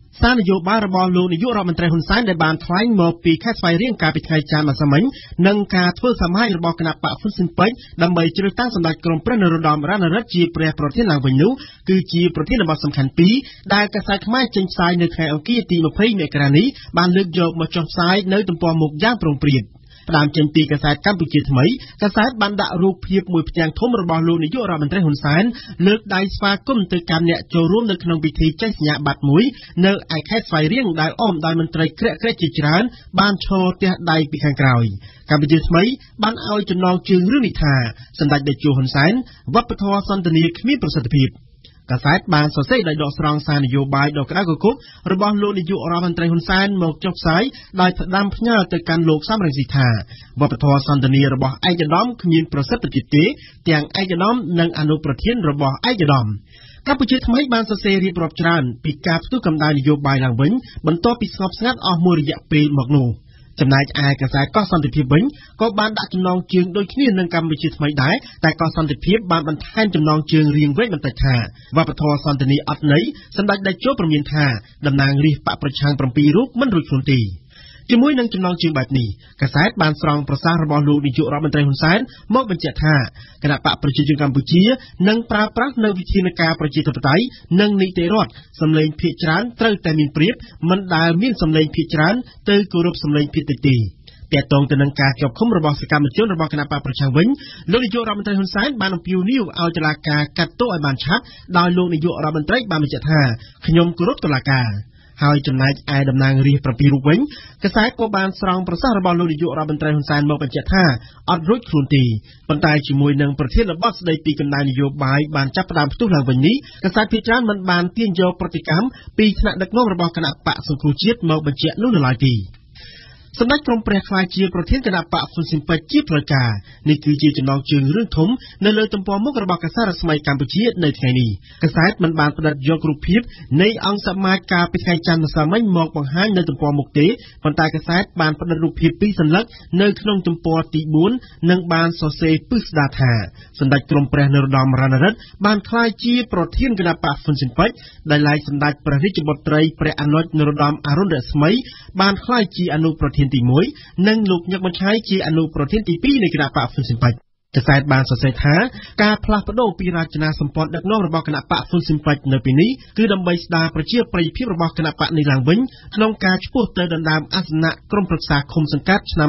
សារនយោបាយរបស់លោកនាយករដ្ឋមន្ត្រីហ៊ុនសែនដែលបានថ្លែងមកពីខេត្តស្វាយរៀងកាលពីថ្ងៃច័ន្ទម្សិលមិញនឹងការធ្វើសមាជរបស់គណៈបកហ៊ុនស៊ិនប៉ិចដើម្បីជ្រើសតាំងសម្ដេចក្រមព្រះនរោត្តម រណរដ្ឋជាព្រះប្រធានឡើងវិញនោះគឺជាប្រធានបទសំខាន់ពីរដែលកាសែតខ្មែរចេញផ្សាយនៅថ្ងៃអង្គារទី20មករានេះបានលើកយកមកចុះផ្សាយនៅទំព័រមុខយ៉ាងប្រុងប្រៀបផ្ដើមចេញពីកាសែតកម្ពុជាថ្មីកាសែតបានដាក់រូបភាពមួយផ្ទាំងធំរបស់លោកនាយករដ្ឋមន្ត្រីហ៊ុនសែនលើកដៃស្វាគមន៍ទៅកាន់អ្នកចូលរួមនៅក្នុងពិធីចេញសញ្ញាបត្រមួយនៅឯខេត្តស្វាយរៀងដែលអមដោយមន្ត្រីក្រាក់ក្រាក់ជាច្រើនបានឈរទះដៃពីខាងក្រោយកម្ពុជាថ្មីបានឲ្យចំណងជើងរឿងនេះថាសម្ដេចតេជោហ៊ុនសែនវប្បធម៌សន្តិនិកគ្មានប្រសិទ្ធភាពកាសែតបានសរសេរដោយដកស្រង់សារនយោបាយដ៏ក្តៅគគុករបស់លោកនាយករដ្ឋមន្ត្រីហ៊ុនសែនមកចុះផ្សាយដោយផ្ដាំផ្ញើទៅកាន់លោកសំរងស៊ីថាវប្បធម៌សន្តិនិករបស់ឯកឧត្តមគ្មានប្រសិទ្ធភាពទេទាំងឯកឧត្តមនិងអនុប្រធានរបស់ឯកឧត្តមកម្ពុជាថ្មីបានសរសេររៀបរាប់ច្រើនពីការផ្ទុះកម្ដៅនយោបាយឡើងវិញបន្ទាប់ពីស្ងប់ស្ងាត់អស់មួយរយៈពេលមកនោះចំណែកឯកាសែតកោះសន្តិភាពវិញក៏បានដាក់ចំណងជើងដូចគ្នានឹងកម្ពុជាថ្មីដែរតែកោះសន្តិភាពបានបន្ថែមចំណងជើងរៀងវែងបន្តិចថាវប្បធម៌សន្តិនិកអត់ន័យសម្ដេចតេជោប្រមានថាតំណាងរាស្ត្របកប្រឆាំង7រូបមិនរួចខ្លួនទេជាមួយនឹងចំណងជើងបែបនេះកាសែតបានស្រង់ប្រសាសន៍របស់លោកនាយករដ្ឋមន្ត្រីហ៊ុនសែនមកបញ្ជាក់ថាគណៈបកប្រជាជនកម្ពុជានឹងប្រើប្រាស់នៅវិធានការប្រជាធិបតេយ្យនិងនីតិរដ្ឋសម្លេងភាគច្រើនត្រូវតែមានប្រៀបមិនដែលមានសម្លេងភាគច្រើនទៅគោរពសម្លេងភាគតិចទេពាក់ទងទៅនឹងការជាប់ឃុំរបស់សកម្មជនរបស់គណៈបកប្រឆាំងវិញលោកនាយករដ្ឋមន្ត្រីហ៊ុនសែនបានអំពាវនាវឲ្យតុលាការកាត់ទោសឲ្យបានឆាប់ដោយលោកនាយករដ្ឋមន្ត្រីបានបញ្ជាក់ថាខ្ញុំគោរពតុលាការហើយចំណែកឯតំណាងរាស្ត្រ7រូបវិញកាសែតក៏បានស្រង់ប្រសាសន៍របស់លោកនាយករដ្ឋមន្ត្រីហ៊ុនសែនមកបញ្ជាក់ថាអត់រួចខ្លួនទេប៉ុន្តែជាមួយនឹងប្រធានបទស្ដីពីកម្ដៅនយោបាយបានចាប់ផ្ដើមផ្ទុះឡើងវិញនេះកាសែតភាគច្រើនមិនបានទាញយកប្រតិកម្មពីថ្នាក់ដឹកនាំរបស់គណៈបកសង្គ្រោះជាតិមកបញ្ជាក់នោះនៅឡើយទេសម្ដេចក្រមព្រះខ្លាយជាប្រធានគណៈបកហ៊ុនស៊ិនប៉ិចជាផ្លូវការនេះគឺជាចំណងជើងរឿងធំនៅលើទំព័រមុខរបស់កាសែតរស្មីកម្ពុជានៅថ្ងៃនេះកាសែតមិនបានផ្តិតយករូបភាពនៃអង្គសមាជកាលពីថ្ងៃច័ន្ទម្សិលមិញមកបង្ហាញនៅទំព័រមុខទេប៉ុន្តែកាសែតបានផ្តិតរូបភាពពីរសន្លឹកនៅក្នុងទំព័រទី4និងបានសរសេរពឹស្ដាថាសម្ដេចក្រមព្រះនរោត្តម រណរដ្ឋបានក្លាយជាប្រធានគណៈបកហ៊ុនស៊ិនប៉ិចដែលឡែកសម្ដេចព្រះរាជបុត្រីព្រះអនុជនរោត្តមអរុណរស្មីបានក្លាយជាអនុប្រធានទី1និងលោកញឹកបញ្ឆៃជាអនុប្រធានទី2នៃគណៈបកហ៊ុនស៊ិនប៉ិចកាសែតបានសរសេរថាការផ្លាស់ប្ដូរពីរចនាសម្ព័ន្ធដឹកនាំរបស់គណៈបកហ៊ុនស៊ិនប៉ិចនៅពេលនេះគឺដើម្បីស្ដារប្រជាប្រិយភាពរបស់គណៈបកនេះឡើងវិញក្នុងការឈ្មោះទៅដណ្ដើមអាសនៈក្រុមប្រឹក្សាឃុំសង្កាត់ឆ្នាំ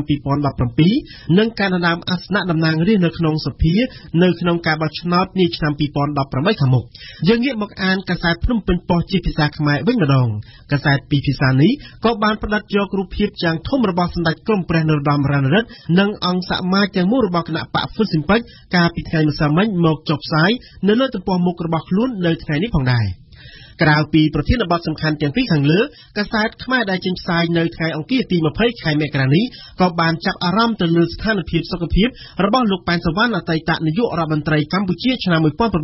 2017និងការដណ្ដើមអាសនៈតំណាងរាស្ត្រនៅក្នុងសភានៅក្នុងការបោះឆ្នោតនាឆ្នាំ2018ខាងមុខយើងងាកមកអានកាសែតភ្នំពេញប៉ុស្តិ៍ជាភាសាខ្មែរវិញម្ដងកាសែតពីរភាសានេះក៏បានផ្តិតយករូបភាពយ៉ាងធំរបស់សម្ដេចក្រមព្រះនរោត្តម រណរដ្ឋនិងអង្គសមាជទាំងមូលរបស់គណៈបកហ៊ុនស៊ិនប៉ិចកាលពីថ្ងៃម្សិលមិញមកចុះផ្សាយនៅលើទំព័រមុខរបស់ខ្លួននៅថ្ងៃនេះផងដែរក្រៅពីប្រធានបទសំខាន់ទាំងពីរខាងលើកាសែតខ្មែរដែលចេញផ្សាយនៅថ្ងៃអង្គារទី20ខែមករានេះក៏បានចាប់អារម្មណ៍ទៅលើស្ថានភាពសុខភាពរបស់លោកប៉ែនសវណ្ណអតីតនាយករដ្ឋមន្ត្រីកម្ពុជាឆ្នាំ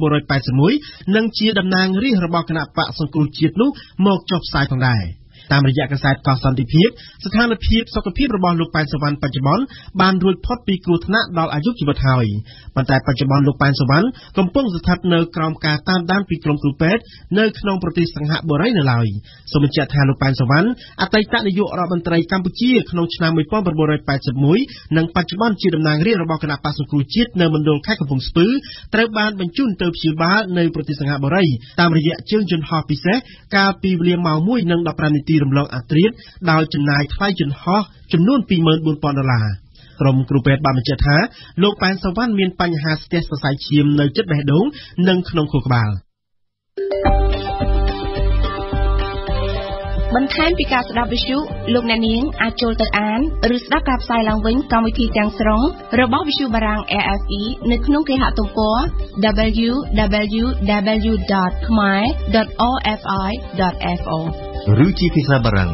1981និងជាតំណាងរាស្ត្ររបស់គណៈបកសង្គ្រោះជាតិនោះមកចុះផ្សាយផងដែរតាមរយៈកាសែតកោះសន្តិភាពស្ថានភាពសុខភាពរបស់លោកប៉ែនសវណ្ណបច្ចុប្បន្នបានរួចផុតពីគ្រោះថ្នាក់ដល់អាយុជីវិតហើយប៉ុន្តែបច្ចុប្បន្នលោកប៉ែនសវណ្ណកំពុងស្ថិតនៅក្រោមការតាមដានពីក្រុមគ្រូពេទ្យនៅក្នុងប្រទេសសិង្ហបុរីនៅឡើយសូមបញ្ជាក់ថាលោកប៉ែនសវណ្ណអតីតនាយករដ្ឋមន្ត្រីកម្ពុជាក្នុងឆ្នាំ1981និងបច្ចុប្បន្នជាតំណាងរាស្ត្ររបស់គណៈបក្សសង្គ្រោះជាតិនៅមណ្ឌលខេត្តកំពង់ស្ពឺត្រូវបានបញ្ជូនទៅព្យាបាលនៅប្រទេសសិង្ហបុរីតាមរយៈជើងយន្តហោះពិសេសកាលពីវេលាម៉ោង 1:15 នាទីរំលងអត្រាដោយចំណាយថ្លៃយន្តហោះចំនួន$24,000ក្រុមគ្រូពេទ្យបានបញ្ជាក់ថាលោកប៉ែនសវណ្ណមានបញ្ហាស្ទះសរសៃឈាមនៅជិតបេះដូងនិងក្នុងខួរក្បាលបន្ថែមពីការស្ដាប់វិទ្យុលោកអ្នកនាងអាចចូលទៅអានឬស្ដាប់ការផ្សាយឡើងវិញកម្មវិធីទាំងស្រុងរបស់វិទ្យុបារាំង RFE នៅក្នុងគេហទំព័រ www.khmer.orfi.fo ឬជាភាសាបារាំង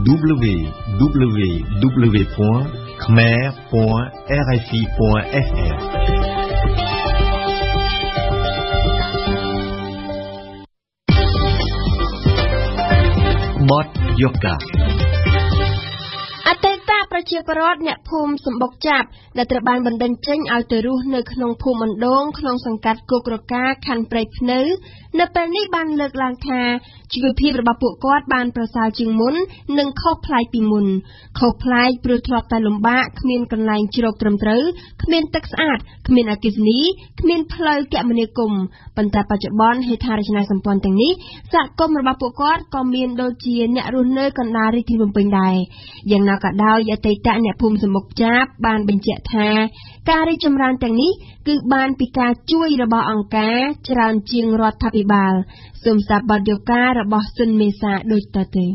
www.khmer.rfi.fr បទយូហ្គាអតីតប្រជាពលរដ្ឋអ្នកភូមិសម្បុកចាប់ដែលត្រូវបានបណ្តេញចេញឲ្យទៅរស់នៅក្នុងភូមិបណ្ដូងក្នុងសង្កាត់គោករកាខណ្ឌព្រៃភ្នៅនៅពេលនេះបានលើកឡើងថាជីវភាពរបស់ពួកគាត់បានប្រសើរជាងមុននិងខុសប្លែកពីមុនខុសប្លែកព្រោះធ្លាប់តែលំបាកគ្មានកន្លែងជ្រកត្រឹមត្រូវគ្មានទឹកស្អាតគ្មានអគ្គិសនីគ្មានផ្លូវគមនាគមន៍ប៉ុន្តែបច្ចុប្បន្នហេដ្ឋារចនាសម្ព័ន្ធទាំងនេះសហគមន៍របស់ពួកគាត់ក៏មានដូចជាអ្នករស់នៅកណ្ដាលរាជធានីភ្នំពេញដែរយ៉ាងណាក៏ដោយអតីតអ្នកភូមិសម្បុកចាប់បានបញ្ជាក់ថាការរីកចម្រើនទាំងនេះគឺបានពីការជួយរបស់អង្គការច្រើនជាងរដ្ឋាភិបាលសូមស្ដាប់បទយកការរបស់ស៊ុនមេសាដូចតទៅ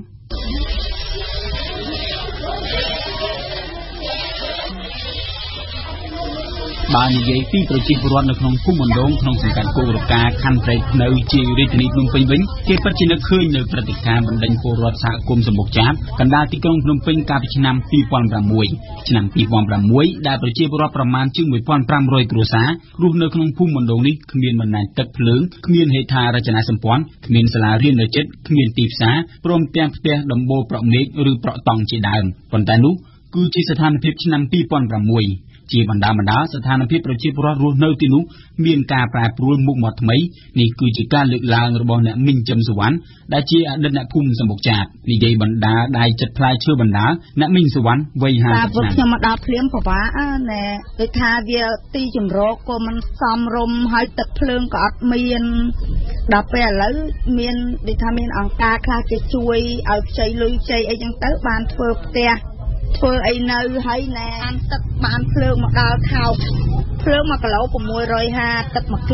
បើនិយាយពីប្រជាពលរដ្ឋនៅក្នុងភូមិបណ្ដូងក្នុងសង្កាត់គោករកាខណ្ឌព្រៃភ្នៅជារាជធានីភ្នំពេញវិញគេពិតជានឹកឃើញនៅព្រឹត្តិការណ៍បណ្ដេញពលរដ្ឋសហគមន៍សម្បុកចាប់កណ្ដាលទីក្រុងភ្នំពេញកាលពីឆ្នាំ2006ឆ្នាំ2006ដែលប្រជាពលរដ្ឋប្រមាណជាង 1,500 គ្រួសាររស់នៅក្នុងភូមិបណ្ដូងនេះគ្មានបណ្ដាញទឹកភ្លើងគ្មានហេដ្ឋារចនាសម្ព័ន្ធគ្មានសាលារៀននៅជិតគ្មានទីផ្សារព្រមទាំងផ្ទះដំបូលប្រក់មេឃឬប្រក់តង់ជាដើមប៉ុន្តែនោះគឺជាស្ថានភាពឆ្នាំ2006ជាបណ្ដាស្ថានភាពប្រជាពលរដ្ឋរស់នៅទីនោះមានការប្រែប្រួលមុខមាត់ថ្មីនេះគឺជាការលើកឡើងរបស់អ្នកមីងចំសវណ្ណដែលជាអតីតអ្នកភូមិសម្បុកចាប់និយាយបណ្ដាដៃចិត្តផ្លែឈើបណ្ដាអ្នកមីងសវណ្ណវ័យ50ឆ្នាំខ្ញុំមកដល់ភ្លាមពិបាកណែដូចថាវាទីជំរកក៏មិនសមរម្យហើយទឹកភ្លើងក៏អត់មានដល់ពេលឥឡូវមានដូចថាមានអង្គការខ្លះគេជួយឲ្យខ្ចីលុយខ្ចីអីចឹងទៅបានធ្វើផ្ទះធ្វើអីនៅហើយណែអានទឹកបានភ្លើងមកដល់ខោភ្លើង1គីឡូ650ទឹក1គី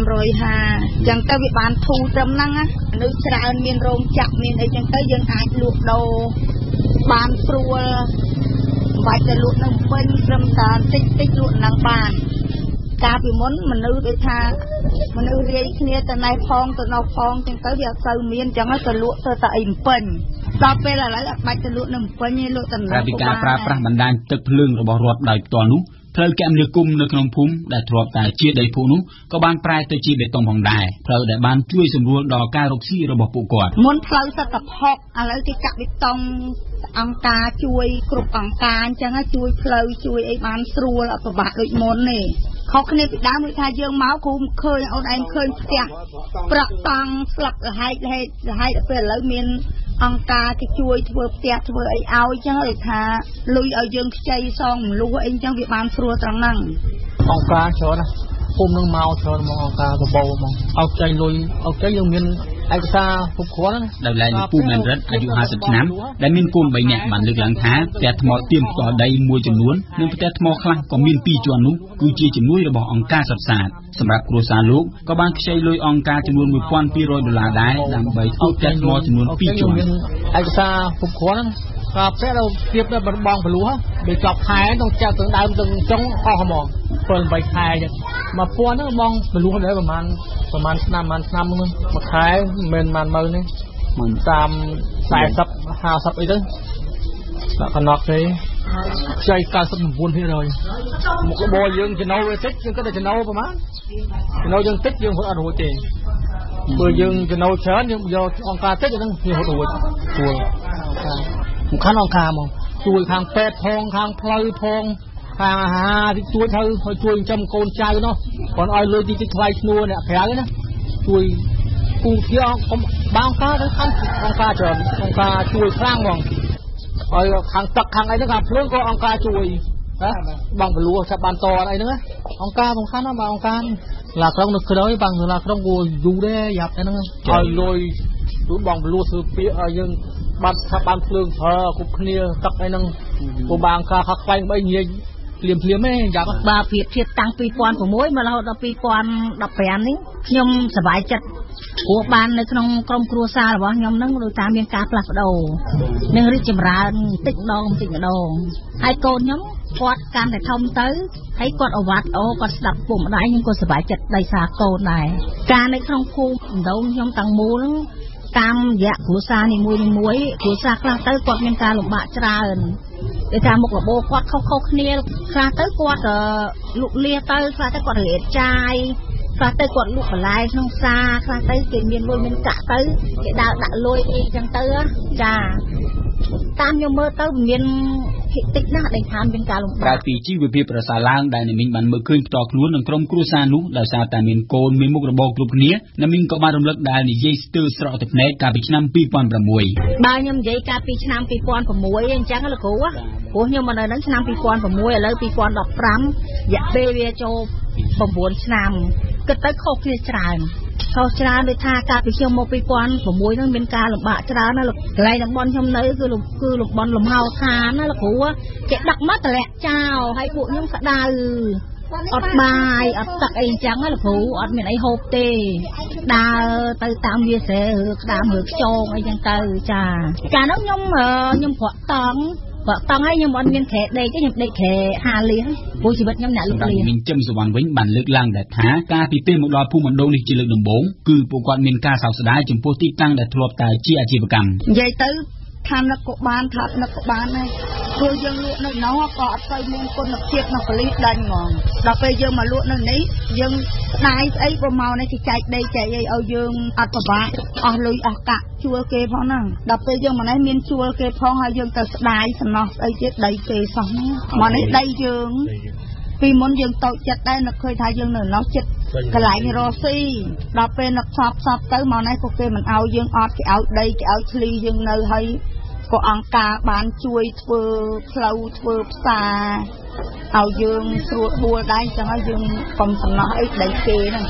550ចឹងទៅវាបានធូរត្រឹមហ្នឹងណានៅច្រើនមានរោងចក្រមានអីចឹងទៅយើងអាចលក់ដូរបានស្រួលបាច់ទៅលក់នៅពេញត្រឹមតែតិចលក់នឹងបានកាលពីមុនមនុស្សដូចថាមនុស្សរាយគ្នាទៅណែផងទៅនៅផងចឹងទៅវាអត់សូវមានចឹងទៅលក់ទៅតែអីពេញដល់ពេលឥឡូវអត់បាច់ទៅលក់នៅពេញទេលក់តែនៅពីការប្រើប្រាស់បណ្ដាញទឹកភ្លើងរបស់រដ្ឋដោយផ្ទាល់នោះផ្លូវគមនាគមន៍នៅក្នុងភូមិដែលធ្លាប់តែជាដីភក់នោះក៏បានប្រែទៅជាបេតុងផងដែរផ្លូវដែលបានជួយសម្រួលដល់ការរកស៊ីរបស់ពួកគាត់មុនផ្លូវសិតតែផុកឥឡូវគេកាក់បេតុងអង្គការជួយគ្រប់អង្គការអញ្ចឹងជួយផ្លូវជួយអីបានស្រួលអត់ពិបាកដូចមុនទេខុសគ្នាពីដើមដូចថាយើងមកគ្រូឃើញអូនឯងឃើញផ្ទះប្រក់តង់ស្លឹកហែកដល់ពេលឥឡូវមានអង្គការគេជួយធ្វើផ្ទះធ្វើអីឲ្យចឹងដូចថាលុយឲ្យយើងខ្ចីសងមលុះអីចឹងវាបានស្រួលត្រង់ហ្នឹងអង្គការច្រើនណាភូមិនឹងមកច្រើនមកអង្គការបបោមកឲ្យខ្ចីលុយឲ្យខ្ចីយើងមានឯកសារគ្រប់គ្រាន់ណាដោយឡែកលោកពូមែនរិទ្ធអាយុ50ឆ្នាំដែលមានកូន3នាក់បានលើកឡើងថាផ្ទះថ្មទៀមផ្ទាល់ដីមួយចំនួននិងផ្ទះថ្មខ្លះក៏មាន2ជាន់នោះគឺជាជំនួយរបស់អង្គការសុទ្ធសាធសម្រាប់គ្រួសារលោកក៏បានខ្ចីលុយអង្គការចំនួន$1,200ដែរដើម្បីធ្វើផ្ទះថ្មចំនួន2ជាន់មានឯកសារគ្រប់គ្រាន់ណាក៏ផ្ទះទៅទៀបដល់បងបលួដូចចប់ខែต้องចាក់ទៅដើមទៅចុងអស់ហ្មង7-8ខែចឹង1000ហ្នឹងបងបលួដែរប្រហែលឆ្នាំហ្នឹងមួយខែមិនមែនម៉ឺនទេមិនតាម40 50អីទៅដាក់កណក់ទេខ្ចី99%មុខរបរយើងចំណូលវាតិចយើងគិតថាចំណូលប្រហែលចំណូលយើងតិចយើងហត់អត់រួចទេបើយើងចំណូលច្រើនយើងយកអង្គការតិចហ្នឹងវាហត់រួចស្រួលសំខាន់អង្គការមកជួយខាងពេទ្យផងខាងផ្លូវផងខាងអាហារទីជួយទៅជួយចិញ្ចឹមកូនចៅនោះcònឲ្យលុយទីថ្លៃឈ្នួលអ្នកក្រៅណាជួយគូធាបាអង្គការទៅខាងអង្គការច្រើនអង្គការជួយខ្លាំងហ្មងឲ្យខាងទឹកខាងអីហ្នឹងខាងភ្លើងក៏អង្គការជួយណាបងបលួចាប់បានតអីហ្នឹងអង្គការសំខាន់ណាបងអង្គការឡាក្រុងនៅក្រោយបងឡាក្រុងគួរយូរដែរយ៉ាប់ហ្នឹងឲ្យលុយទូបងបលួធ្វើពាក្យឲ្យយើងបាត់ថាបានភ្លើងគ្រប់គ្នាទឹកអីហ្នឹងគូបាអង្គការខាត់ខ្វែង3ងាយភ្លាមទេយ៉ាប់បាទប្រៀបធៀបតាំង2006មករហូតដល់2015នេះខ្ញុំសប្បាយចិត្តព្រោះបាននៅក្នុងក្រុមគ្រួសាររបស់ខ្ញុំហ្នឹងដូចតាមមានការផ្លាស់ប្ដូរនឹងរីកចម្រើនបន្តិចម្ដងហើយកូនខ្ញុំគាត់កាន់តែធំទៅហើយគាត់អវត្តគាត់ស្ដាប់ពុកម្ដាយខ្ញុំក៏សប្បាយចិត្តដោយសារកូនដែរការនៅក្នុងភូមិបណ្ដូងខ្ញុំទាំងមូលតាមរយៈគ្រួសារនីមួយគ្រួសារខ្លះទៅគាត់មានការលំបាកច្រើនដោយថាមុខរបរគាត់ខុសគ្នាខ្លះទៅគាត់លក់លាទៅខ្លះទៅគាត់រៀបចាយខ្លះទៅគាត់លក់បន្លែក្នុងផ្សារខ្លះទៅគេមានលុយមានកាក់ទៅគេដើរដាក់លុយអីចឹងទៅចាតាមខ្ញុំមើលទៅមានភាគតិចណាស់ដែលខានមានការលំបាកក្រៅពីជីវភាពប្រសើរឡើងដែលអ្នកមីងបានមើលឃើញផ្ទាល់ខ្លួននឹងក្រុមគ្រួសារនោះដោយសារតែមានកូនមានមុខរបរគ្រប់គ្នាអ្នកមីងក៏បានរំលឹកដែលនិយាយស្ទើរស្រក់ទឹកភ្នែកកាលពីឆ្នាំ 2006 បើខ្ញុំនិយាយកាលពីឆ្នាំ 2006 អញ្ចឹងលោកគ្រូព្រោះខ្ញុំមកនៅហ្នឹងឆ្នាំ 2006 ឥឡូវ 2015 រយៈពេលវាចូល 9 ឆ្នាំគិតទៅខុសគ្នាច្រើនដូចថាកាលពីខ្ញុំមក 2006 ហ្នឹងមានការលំបាកច្រើនណាលោកកន្លែងតំបន់ខ្ញុំនៅគឺលំបន់លំហោឋានណាលោកគ្រូគេដឹកមកតម្លាក់ចោលហើយពួកខ្ញុំក្តៅអត់បាយអត់ទឹកអីអញ្ចឹងណាលោកគ្រូអត់មានអីហូបទេដើរទៅតាមវាស្រែឬក្តាមឬខ្យងអីចឹងទៅចាកាលនោះខ្ញុំប្រក់តង់ឲ្យខ្ញុំអត់មានខែដេកទេខ្ញុំដេកខែ5លានព្រោះជីវិតខ្ញុំអ្នកលុកលានមីងជឹមសវណ្ណវិញបានលើកឡើងដែរថាការពីពេលមកដល់ភូមិមណ្ឌលនេះជាលើកដំបូងគឺពួកគាត់មានការសោកស្ដាយចំពោះទីតាំងដែលធ្លាប់តែជាអាជីវកម្មនិយាយទៅថានឹកក៏បានថានឹកក៏បានដែរព្រោះយើងលក់នៅនោះក៏អត់ស្អីមានគុណភាពនៅប៉ូលីសដាច់ហ្មងដល់ពេលយើងមកលក់នៅនេះយើងស្ដាយស្អីក៏មកនេះគេចែកដីចែកអីឲ្យយើងអត់ពិបាកអស់លុយអស់កាក់ជួលគេផងហ្នឹងដល់ពេលយើងមកនេះមានជួលគេផងហើយយើងទៅស្ដាយសំណោះស្អីទៀតដីគេសោះហ្នឹងមកនេះដីយើងពីមុនយើងតូចចិត្តដែរនឹកឃើញថាយើងនៅនោះចិត្តកន្លែងរស់ស៊ីដល់ពេលនឹកសពទៅមកនេះក៏គេមិនឲ្យយើងអត់គេឲ្យដីគេឲ្យឆ្លីយើងនៅហើយក៏អង្គការបានជួយធ្វើផ្លូវធ្វើផ្សារឲ្យយើងស្រួលបួលដែរចឹងហើយយើងកុំសំណោះអីដីគេហ្នឹង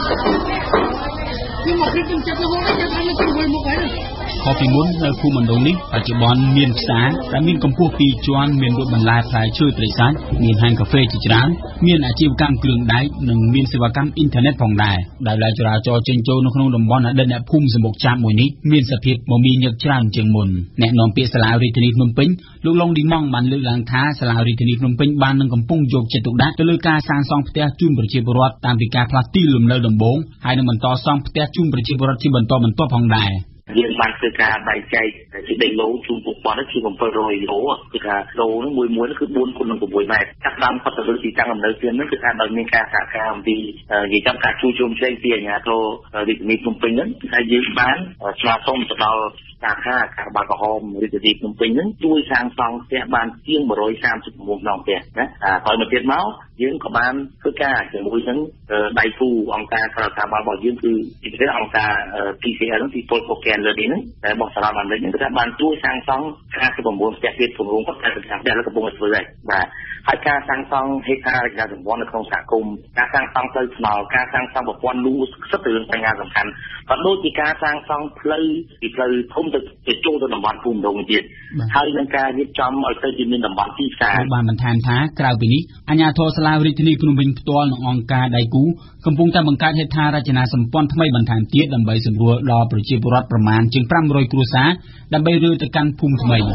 ខ្ញុំមកពីចិត្តរហូតចាំឲ្យជួយមកហើយខុសពីមុននៅភូមិមណ្ឌលនេះបច្ចុប្បន្នមានផ្សារដែលមានកម្ពស់2ជាន់មានរថបន្លែផ្លែឈើត្រីសាច់មានហាងកាហ្វេជាច្រើនមានអាជីវកម្មគ្រឿងដែកនិងមានសេវាកម្មអ៊ីនធឺណិតផងដែរដែលចរាចរណ៍ចេញចូលនៅក្នុងតំបន់អតីតអ្នកភូមិសម្បុកចាប់មួយនេះមានសភាពមមាញឹកច្រើនជាងមុនអ្នកនាំពាក្យសាលារាជធានីភ្នំពេញលោកឡុងឌីម៉ង់បានលើកឡើងថាសាលារាជធានីភ្នំពេញបាននឹងកំពុងយកចិត្តទុកដាក់ទៅលើការសាងសង់ផ្ទះជូនប្រជាពលរដ្ឋតាមពីការផ្លាស់ទីលំនៅដំបូងហើយនឹងបន្តសង់ផ្ទះជូនប្រជាពលរដ្ឋជាបន្តបន្ទាប់ផងដែរយើងបានធ្វើការបែងចែកជាដីឡូជូនពួកគាត់ជា700ឡូគឺថាឡូនោះមួយគឺ4គុណនឹង6ម៉ែត្រចាប់ដើមផុតទៅលើទីតាំងអំណោយទាននោះគឺថាដោយមានការសហការអំពីនិយាយតាមការជួយជុំផ្សេងពីអាជ្ញាធររាជធានីភ្នំពេញហ្នឹងហើយយើងបានស្នើសុំទៅដល់សាខាការបក្រហមរាជធានីភ្នំពេញហ្នឹងជួយសាងសង់ផ្ទះបានជាង136ដងផ្ទះណាហើយមកទៀតមកយើងក៏បានធ្វើការជាមួយនឹងដៃគូអង្គការក្រៅរដ្ឋាភិបាលរបស់យើងគឺទីអង្គការ PCL ហ្នឹង People for Care Learning ហ្នឹងតែរបស់សារ៉ាបានលេងហ្នឹងគឺថាបានជួយសាងសង់59ផ្ទះទៀតគម្រោងគាត់តែផ្ទះដែលកំពុងតែធ្វើដែរបាទហើយការសាងសង់ហេដ្ឋារចនាសម្ព័ន្ធនៅក្នុងសហគមន៍ការសាងសង់ផ្លូវថ្នល់ការសាងសង់ប្រព័ន្ធលូស្ថិតរឿងបញ្ហាសំខាន់ក៏ដូចជាការសាងសង់ផ្លូវពីផ្លូវធំទៅចូលទៅតំបន់ភូមិដងទៀតហើយនឹងការរៀបចំឲ្យទៅជាមានតំបន់ទីផ្សារបានបន្ថែមថាក្រៅពីនេះអាជ្ញាធរសាលារាជធានីភ្នំពេញផ្ទាល់នឹងអង្គការដៃគូកំពុងតែបង្កើតហេដ្ឋារចនាសម្ព័ន្ធថ្មីបន្ថែមទៀតដើម្បីសម្រួលដល់ប្រជាពលរដ្ឋប្រមាណជាង500គ្រួសារដើម្បីរើទៅកាន់ភូមិថ្មីឥឡូវ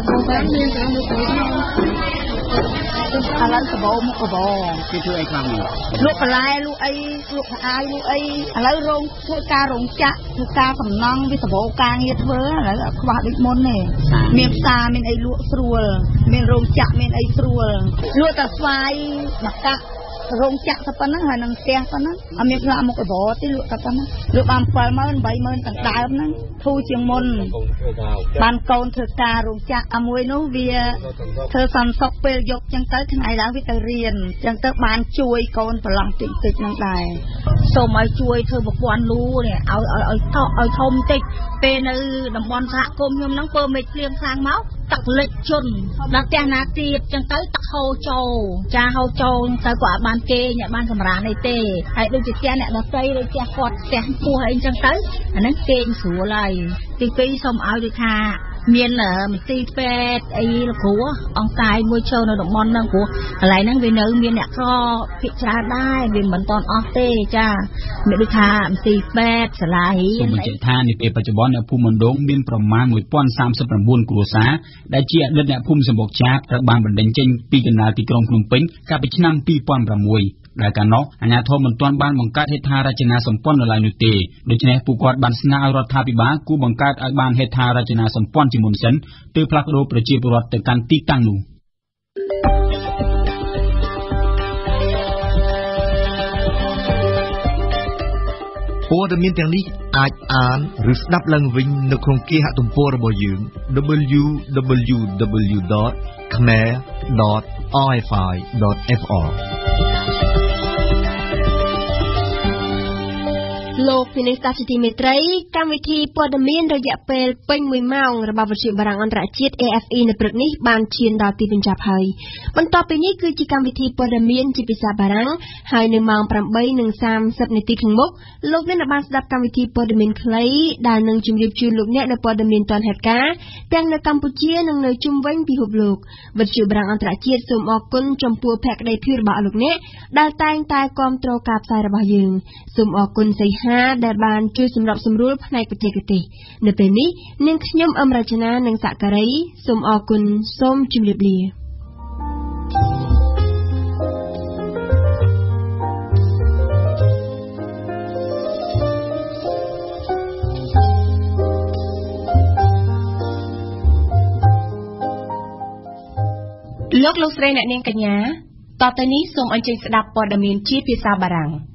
សបោមុខកបគេធ្វើអីខ្លាំងនេះលក់បន្លែលក់អីលក់អាយលក់អីឥឡូវរោងធ្វើការរោងចក្រធ្វើការសំណង់វាសបោការងារធ្វើឥឡូវអត់ខ្វះដូចមុនទេមានផ្សារមានអីលក់ស្រួលមានរោងចក្រមានអីស្រួលលក់តែស្វាយមកកាក់រោងចក្រតែប៉ុណ្ណឹងហើយនឹងផ្ទះប៉ុណ្ណឹងអត់មានផ្លាកមុខរបរទេលក់តែប៉ុណ្ណឹងលក់បាន 70000 80000ទាំងដើមហ្នឹងធូរជាងមុនបានកូនធ្វើការរោងចក្រមួយនោះវាធ្វើសន្សុកពេលយកចឹងទៅថ្ងៃឡើងវាទៅរៀនចឹងទៅបានជួយកូនប្រឡងតិចហ្នឹងដែរសូមឲ្យជួយធ្វើប្រព័ន្ធលូនេះឲ្យធំតិចពេលនៅតំបន់សហគមន៍ខ្ញុំហ្នឹងពើមេឃភ្លៀងខ្លាំងមកទឹកលិចជន់ដល់ផ្ទះណាទៀតចឹងទៅទឹកហូរចូលចាហូរចូលទៅក៏អាចបានគេអ្នកបានសម្រានអីទេហើយដូចជាផ្ទះអ្នកដទៃដូចផ្ទះគាត់ផ្ទះពោះអីចឹងទៅអាហ្នឹងគេស្រួលហើយទី2សូមឲ្យដូចថាមានមន្ទីរពេទ្យអីលោកគ្រូអង្គការមួយចូលនៅតំបន់ហ្នឹងព្រោះកន្លែងហ្នឹងវានៅមានអ្នកក្រភិកច្រើនដែរវាមិនទាន់អស់ទេចាមានដូចថាមន្ទីរពេទ្យសាលារៀនសូមបញ្ជាក់ថានាពេលបច្ចុប្បន្ននៅភូមិមណ្ឌលមានប្រមាណ1039គ្រួសារដែលជាអតីតអ្នកភូមិសម្បុកចាបត្រូវបានបណ្តេញចេញពីកណ្ដាលទីក្រុងភ្នំពេញកាលពីឆ្នាំ2006ដែលកាលនោះអាជ្ញាធរមិនទាន់បានបង្កើតហេដ្ឋារចនាសម្ព័ន្ធនៅឡើយនោះទេដូច្នេះពួកគាត់បានស្នើឲ្យរដ្ឋាភិបាលគូបង្កើតឲ្យបានហេដ្ឋារចនាសម្ព័ន្ធជាមុនសិនទើបផ្លាស់ប្តូរប្រជាពលរដ្ឋទៅកាន់ទីតាំងនោះព័ត៌មានទាំងនេះអាចអានឬស្ដាប់ឡើងវិញនៅក្នុងគេហទំព័ររបស់យើង www.khmer.rfi.fr លោកពីនេះស្ដាប់ជាទីមេត្រីកម្មវិធីព័ត៌មានរយៈពេលពេញ1ម៉ោងរបស់វិទ្យុបារាំងអន្តរជាតិ AFE នៅព្រឹកនេះបានឈានដល់ទីបញ្ចប់ហើយបន្តពីនេះគឺជាកម្មវិធីព័ត៌មានជាភាសាបារាំងហើយនៅម៉ោង 8:30 នាទីខាងមុខលោកអ្នកបានស្ដាប់កម្មវិធីព័ត៌មានខ្លីដែលនឹងជម្រាបជូនលោកអ្នកនៅព័ត៌មានទាន់ហេតុការណ៍ទាំងនៅកម្ពុជានិងនៅជុំវិញពិភពលោកវិទ្យុបារាំងអន្តរជាតិសូមអរគុណចំពោះភក្ដីភាពរបស់លោកអ្នកដែលតែងតែគាំទ្រការផ្សាយរបស់យើងសូមអរគុណសីហាដែលបានជួយសម្របសម្រួលផ្នែកបច្ចេកទេសនៅពេលនេះនាងខ្ញុំអមរជនានិងសក្ការីសូមអរគុណសូមជម្រាបលាលោកស្រីអ្នកនាងកញ្ញាតទៅនេះសូមអញ្ជើញស្ដាប់ព័ត៌មានជាភាសាបារាំង